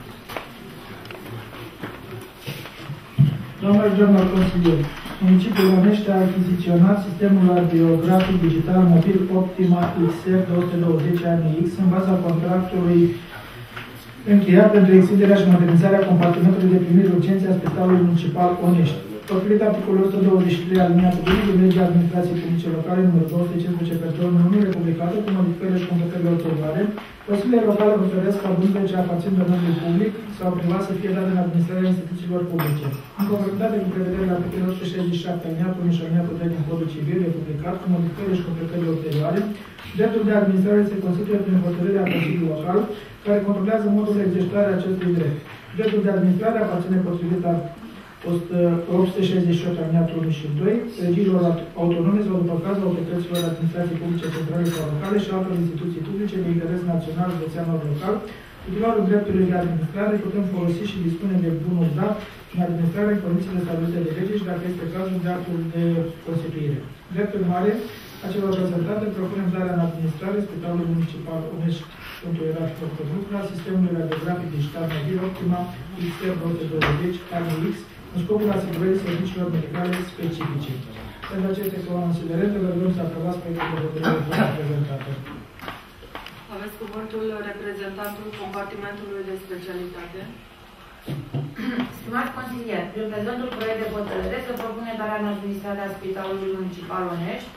Doamnelor și domnilor consilieri, municipiul Onești a achiziționat sistemul radiografic digital mobil Optima X R două sute douăzeci A N X în baza contractului încheiat pentru extinderea și modernizarea compartimentului de primire urgențe a Spitalului Municipal Onești. Potrivit articolul o sută douăzeci și trei aliniatul doi din legea administrației publice locale numărul două sute cincisprezece pe două mii unu, republicată cu modificările și completările ulterioare, Consiliile locale hotărăsc ca bunurile ce aparțin domeniului public sau privat să fie date în administrarea instituțiilor publice. În conformitate cu prevederile articolului o sută șaizeci și șapte aliniatul unu și aliniatul trei din Codul Civil republicat cu modificările și completările ulterioare, dreptul de administrare se constituie prin hotărârea Consiliului Local, care controlează modul de exercitare a acestui drept. Dreptul de administrare aparține potrivit opt sute șaizeci și opt aliniatul unu și doi, regiilor autonome sau după caz autorităților administrației publice centrale sau locale și altor instituții publice de interes național, județean sau local. Titularul dreptului de administrare putem folosi și dispune de bunul dat în administrare în condițiile stabilite de lege și, dacă este cazul, de actul de constituire. Dreptul mare a celor reprezentate propunem darea în administrare Spitalului Municipal Onești, punctul era și doctor Lucra, sistemului radiografic digital mobil Optima X R două sute douăzeci A N X, în scopul asigurării serviciilor medicale specifice. Pentru aceste considerente, vă rugăm să aprobați proiectul de hotărâre prezentată. Aveți cuvântul reprezentantul compartimentului de specialitate. Stimați consilieri, prin prezentul proiect de hotărâre se propune darea în administrarea Spitalului Municipal Onești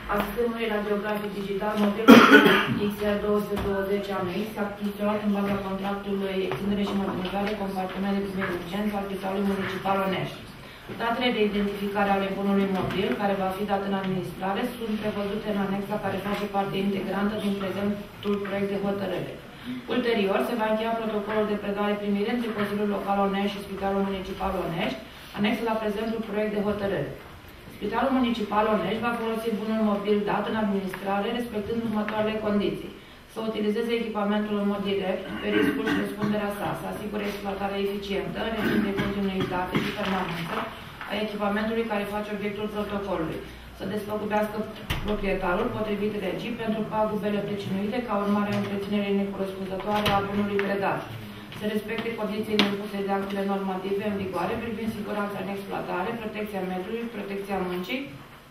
a sistemului radiografic digital modelul X R două sute douăzeci A M X, achiziționat în baza contractului extindere și modernizare compartiment de primiri urgență al Spitalului Municipal Onești. Datele de identificare ale bunului mobil, care va fi dat în administrare, sunt prevăzute în anexa care face parte integrantă din prezentul proiect de hotărâre. Ulterior, se va încheia protocolul de predare-primire între Consiliul Local Onești și Spitalul Municipal Onești, anexă la prezentul proiect de hotărâre. Spitalul Municipal Onești va folosi bunul mobil dat în administrare, respectând următoarele condiții: să utilizeze echipamentul în mod direct, pe riscul și răspunderea sa, să asigure exploatarea eficientă, în regim de continuitate și permanență a echipamentului care face obiectul protocolului, să despăgubească proprietarul potrivit legii pentru pagubele pricinuite ca urmare a întreținerii necorespunzătoare a bunului predat, să respecte condițiile impuse de actele normative în vigoare privind siguranța în exploatare, protecția mediului, protecția muncii,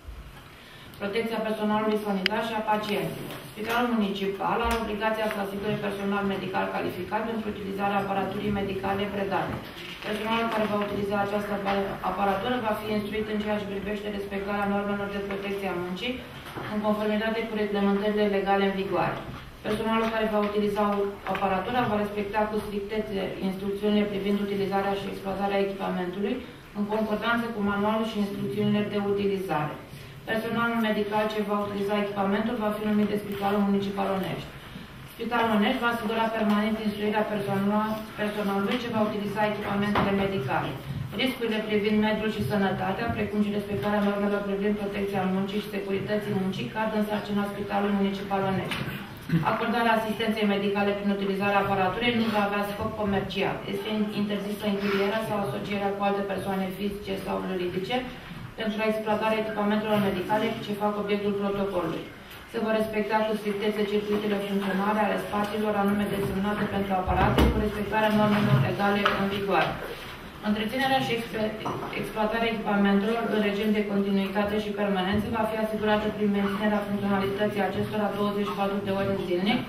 protecția personalului sanitar și a pacienților. Spitalul municipal are obligația să asigure personal medical calificat pentru utilizarea aparaturii medicale predate. Personalul care va utiliza această aparatură va fi instruit în ceea ce privește respectarea normelor de protecție a muncii, în conformitate cu reglementările legale în vigoare. Personalul care va utiliza aparatura va respecta cu strictețe instrucțiunile privind utilizarea și exploatarea echipamentului, în concordanță cu manualul și instrucțiunile de utilizare. Personalul medical ce va utiliza echipamentul va fi numit de Spitalul Municipal Onești. Spitalul Onești va asigura permanent instruirea personalului ce va utiliza echipamentele medicale. Riscurile privind mediul și sănătatea, precum și respectarea normelor privind protecția muncii și securității muncii, cad în sarcina Spitalului Municipal Onești. Acordarea asistenței medicale prin utilizarea aparaturii nu va avea scop comercial. Este interzisă închirierea sau asocierea cu alte persoane fizice sau juridice pentru exploatarea echipamentelor medicale ce fac obiectul protocolului. Se vor respecta cu strictețe circuitele funcționale ale spațiilor anume desemnate pentru aparate cu respectarea normelor legale în vigoare. Întreținerea și exploatarea echipamentelor în regim de continuitate și permanență va fi asigurată prin menținerea funcționalității acestora douăzeci și patru de ore zilnic,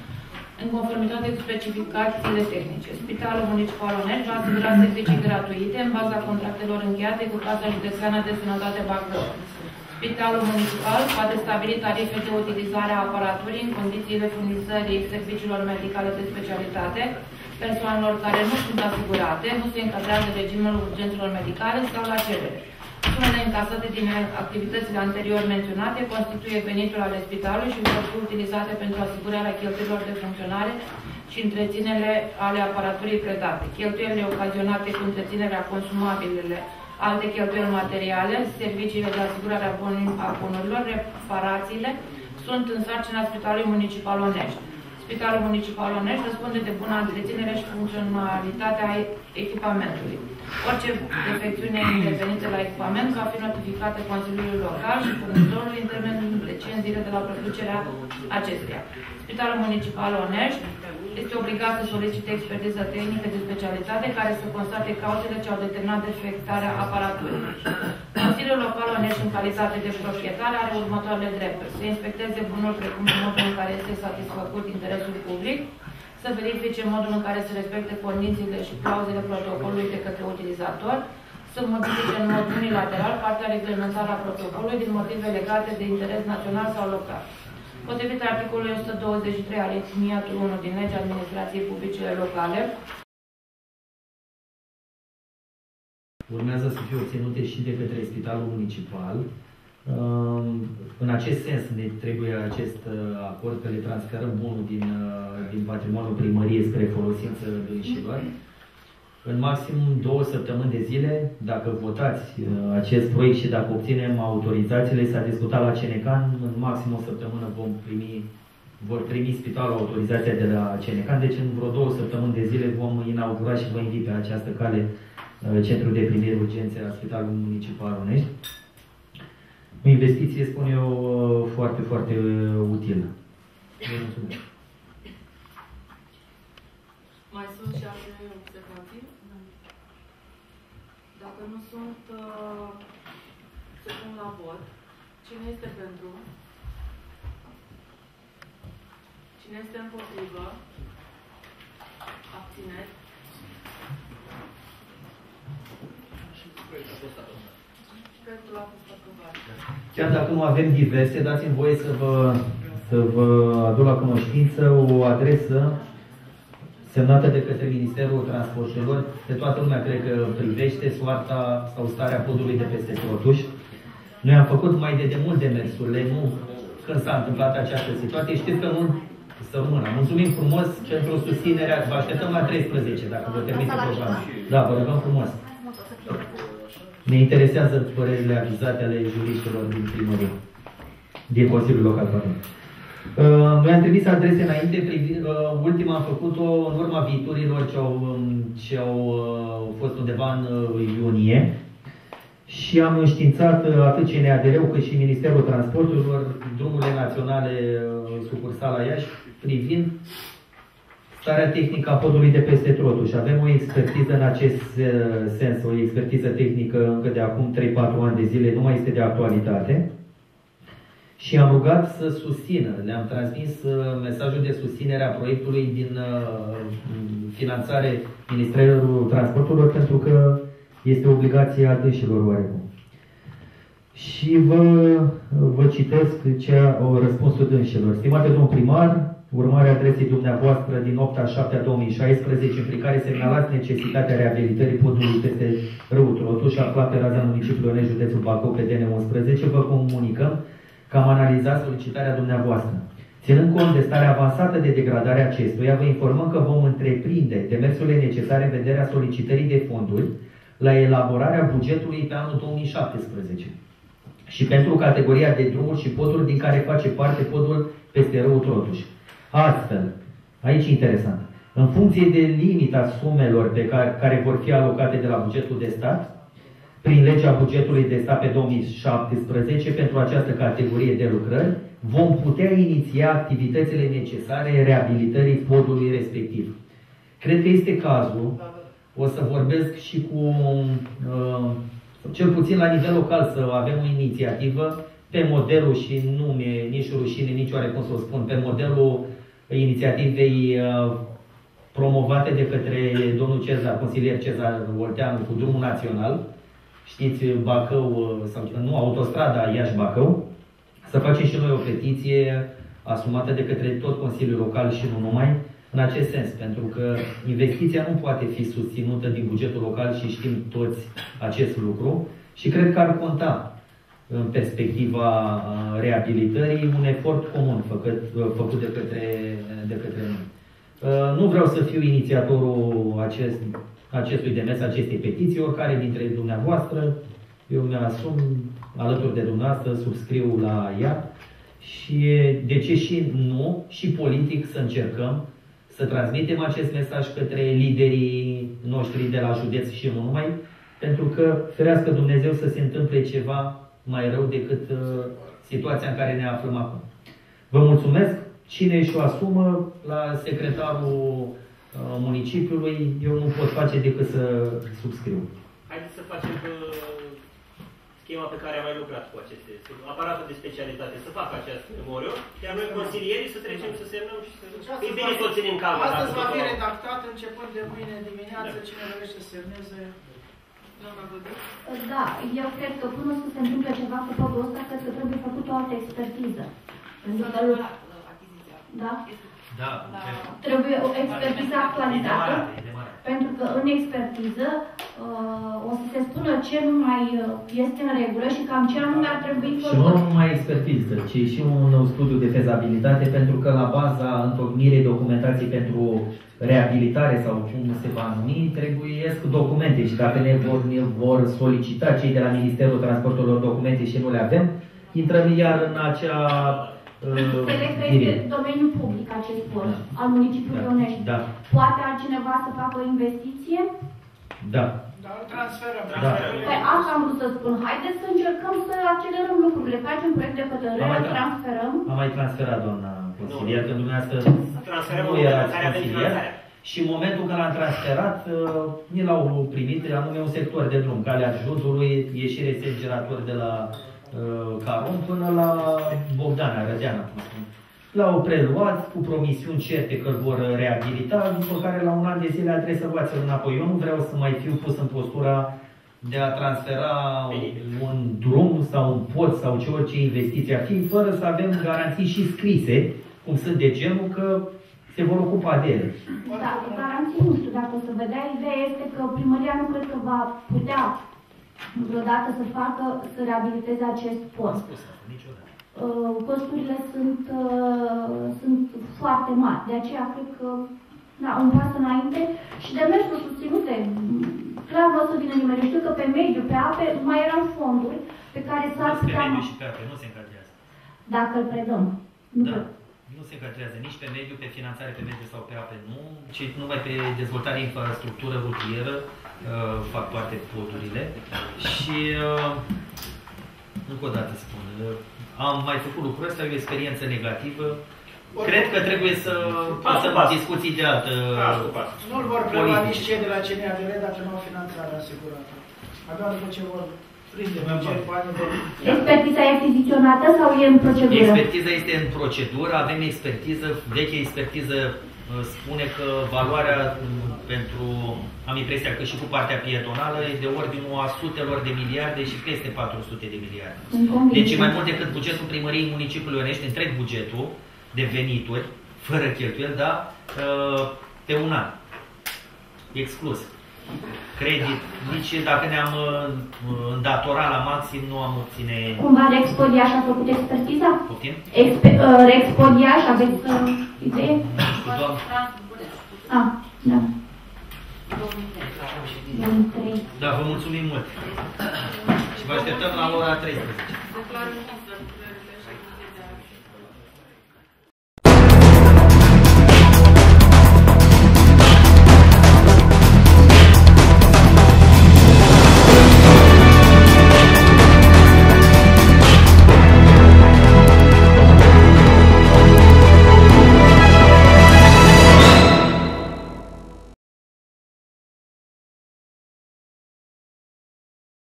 în conformitate cu specificațiile tehnice. Spitalul Municipal Onești va asigura servicii gratuite în baza contractelor încheiate cu Casa Județeană de Sănătate Bacău. Spitalul Municipal poate stabili tarife de utilizare a aparaturii în condițiile furnizării serviciilor medicale de specialitate persoanelor care nu sunt asigurate, nu se încadrează regimul urgențelor medicale sau la cerere. Sumele încasate din activitățile anterior menționate constituie venitul ale spitalului și vor fi utilizate pentru asigurarea cheltuielor de funcționare și întreținere ale aparaturii predate. Cheltuielile ocazionate cu întreținerea consumabilele, alte cheltuieli materiale, serviciile de asigurare a bunurilor, reparațiile, sunt în sarcina Spitalului Municipal Onești. Spitalul Municipal Onești răspunde de bună întreținere și funcționalitatea echipamentului. Orice defecțiune intervenită la echipament va fi notificată Consiliului Local și furnizorului în termenul de cinci zile de la producerea acestuia. Spitalul Municipal Onești este obligat să solicite expertiză tehnică de specialitate care să constate cauzele ce au determinat defectarea aparaturii. Consiliul Local Onești, în calitate de proprietar, are următoarele drepturi: să inspecteze bunul precum și modul în care este satisfăcut interesul public, să verifice modul în care se respectă condițiile și clauzele protocolului de către utilizator, să modifice în mod unilateral partea reglementară a protocolului din motive legate de interes național sau local. Potrivit articolului o sută douăzeci și trei aliniatul unu din Legea Administrației Publice Locale, urmează să fie obținute și de către Spitalul Municipal. În acest sens ne trebuie acest acord că le transferăm bunul din, din patrimoniul primăriei spre folosință dânșilor. În maxim două săptămâni de zile, dacă votați acest proiect și dacă obținem autorizațiile, s-a discutat la Cenecan, în maxim o săptămână vom primi, vor primi spitalul autorizația de la Cenecan, deci în vreo două săptămâni de zile vom inaugura și vă invit pe această cale Centrul de Primiri Urgențe a Spitalului Municipal Onești. O investiție, spun eu, foarte, foarte utilă. Mulțumesc. Mai sunt și alte observații? Dacă nu sunt, se pun la vot. Cine este pentru? Cine este împotrivă? Abțineri? proiectul a fost aprobat. Chiar dacă nu avem diverse, dați-mi voie să vă, să vă aduc la cunoștință o adresă semnată de către Ministerul Transporturilor. De toată lumea cred că privește soarta sau starea podului de peste Trotuș. Noi am făcut mai de demult demersurile, nu când s-a întâmplat această situație. Știți că nu să rămână. Mulțumim frumos pentru susținerea. Vă așteptăm la treisprezece, dacă vă permite programul. Da, vă rugăm frumos. Ne interesează părerile avizate ale juriștilor din primărie, din Consiliul Local. Uh, noi am trimis adrese înainte, privind, uh, ultima am făcut-o în urma viitorilor ce au, ce au uh, fost undeva în uh, iunie și am înștiințat uh, atât C N A D R-ul cât și Ministerul Transporturilor, drumurile naționale uh, sucursala Iași, privind starea tehnică a podului de peste Trotuș. Avem o expertiză în acest uh, sens, o expertiză tehnică încă de acum trei patru ani de zile, nu mai este de actualitate. Și am rugat să susțină, le-am transmis uh, mesajul de susținere a proiectului din uh, finanțare Ministerul Transporturilor, pentru că este obligația dânșilor oarecum. Și vă, vă citesc ce au răspunsul dânșilor. Stimate domn primar, urmarea adresei dumneavoastră din opt a șaptea două mii șaisprezece, prin care semnalați necesitatea reabilitării podului peste râul Trotuș, aflat pe raza municipiului Onești, județul Bacău, pe D N unsprezece, vă comunicăm că am analizat solicitarea dumneavoastră. Ținând cont de starea avansată de degradare a acestuia, vă informăm că vom întreprinde demersurile necesare în vederea solicitării de fonduri la elaborarea bugetului pe anul două mii șaptesprezece și pentru categoria de drumuri și poduri din care face parte podul peste râul Trotuș. Astfel, aici interesant, în funcție de limita sumelor pe care, care vor fi alocate de la bugetul de stat, prin legea bugetului de stat pe două mii șaptesprezece, pentru această categorie de lucrări, vom putea iniția activitățile necesare reabilitării podului respectiv. Cred că este cazul, o să vorbesc și cu, uh, cel puțin la nivel local, să avem o inițiativă pe modelul, și nu mi-e nici rușine, nici oare cum să o spun, pe modelul inițiativei uh, promovate de către domnul Cezar, consilier Cezar Olteanu, cu drumul național. Știți, Bacău, sau nu, autostrada Iași-Bacău, să facem și noi o petiție asumată de către tot Consiliul Local și nu numai, în acest sens, pentru că investiția nu poate fi susținută din bugetul local și știm toți acest lucru și cred că ar conta în perspectiva reabilitării un efort comun făcut, făcut de către, de către noi. Nu vreau să fiu inițiatorul acest, acestui demers, acestei petiții, oricare dintre dumneavoastră, eu mi-asum alături de dumneavoastră, subscriu la ea și de ce și nu, și politic să încercăm să transmitem acest mesaj către liderii noștri de la județ și nu numai, pentru că, ferească Dumnezeu, să se întâmple ceva mai rău decât uh, situația în care ne aflăm acum. Vă mulțumesc. Cine își o asumă, la secretarul uh, municipiului, eu nu pot face decât să subscriu. Haideți să facem uh, schema pe care am mai lucrat cu aceste, aparatul de specialitate, să facă această memoriu, iar noi, consilierii, să trecem să semnăm și să... E bine să o ținem calm. Astăzi va fi redactat, începând de mâine dimineață, da. Cine dorește să semneze... Da, eu cred că până să se întâmple ceva cu podul ăsta, cred că trebuie făcut o altă expertiză. Da? Da. Trebuie o expertiză actualizată, pentru că în expertiză uh, o să se spună ce nu mai este în regulă și cam ce anume ar trebui făcut. Și nu numai expertiză, ci și un studiu de fezabilitate, pentru că la baza întocmirii documentației pentru reabilitare sau cum se va numi, trebuiesc documente și dacă ne vor, ne vor solicita cei de la Ministerul Transporturilor documente și nu le avem, intrăm iar în acea Înțeleg că este domeniul public acest pod, da. Al municipiului Onești. Da. Poate altcineva să facă o investiție? Da. Da, transferăm. Da. Păi asta am vrut să spun. Haideți să încercăm să accelerăm lucrurile. Facem proiect de hotărâre, transferăm. Am mai transferat, doamna consilier, că dumneavoastră nu erați consilier. Și în momentul când l-am transferat, ni l-au primit, anume un sector de drum, calea Judului, ieșire sengerator de la Caron până la Bogdana, Rădeana, cum spun. L-au preluat cu promisiuni certe că îl vor reabilita, după care la un an de zile a trebuit să luați înapoi. Eu nu vreau să mai fiu pus în postura de a transfera un drum sau un pod sau ce orice investiție ar fi, fără să avem garanții și scrise, cum sunt de genul că se vor ocupa de ele. Da, garanții nu știu dacă o să vedea. Ideea este că primăria nu cred că va putea vreodată să facă, să reabiliteze acest pod. Uh, costurile sunt, uh, sunt foarte mari, de aceea cred că da, un pas înainte și demersuri susținute. Clar nu o să vină nimeni. Eu știu că pe mediu, pe ape, mai erau fonduri pe care s-ar putea... Pe mediu și pe ape, nu se încadrează. Dacă îl predăm. Nu da. Pre... Nu se încadrează nici pe mediu, pe finanțare pe mediu sau pe ape, nu, ci numai pe dezvoltare infrastructură rutieră uh, fac parte podurile. Și uh, încă o dată spun, uh, am mai făcut lucrul ăsta, e o experiență negativă. Cred că trebuie să pasăm discuții de altă Nu-l vor prelua nici cei de la C N A D L dacă nu au finanțarea asigurată. Abia după ce vor prinde banii de... Expertiza e achiziționată sau e în procedură? Expertiza este în procedură, avem expertiză, veche expertiză spune că valoarea pentru, am impresia că și cu partea pietonală, e de ordinul a sutelor de miliarde și peste patru sute de miliarde. Deci e mai mult decât bugetul primăriei municipiului Ionești, întreg bugetul de venituri, fără cheltuieli, dar pe un an. Exclus. Credit. Nici dacă ne-am îndatorat la maxim, nu am obține... Cumva Rexpodiaș a făcut expertiza? Poftim? Expe uh, Rexpodiaș, aveți uh, idee? Ah, da. două mii trei. Da, vă mulțumim mult. Și vă așteptăm la ora treisprezece.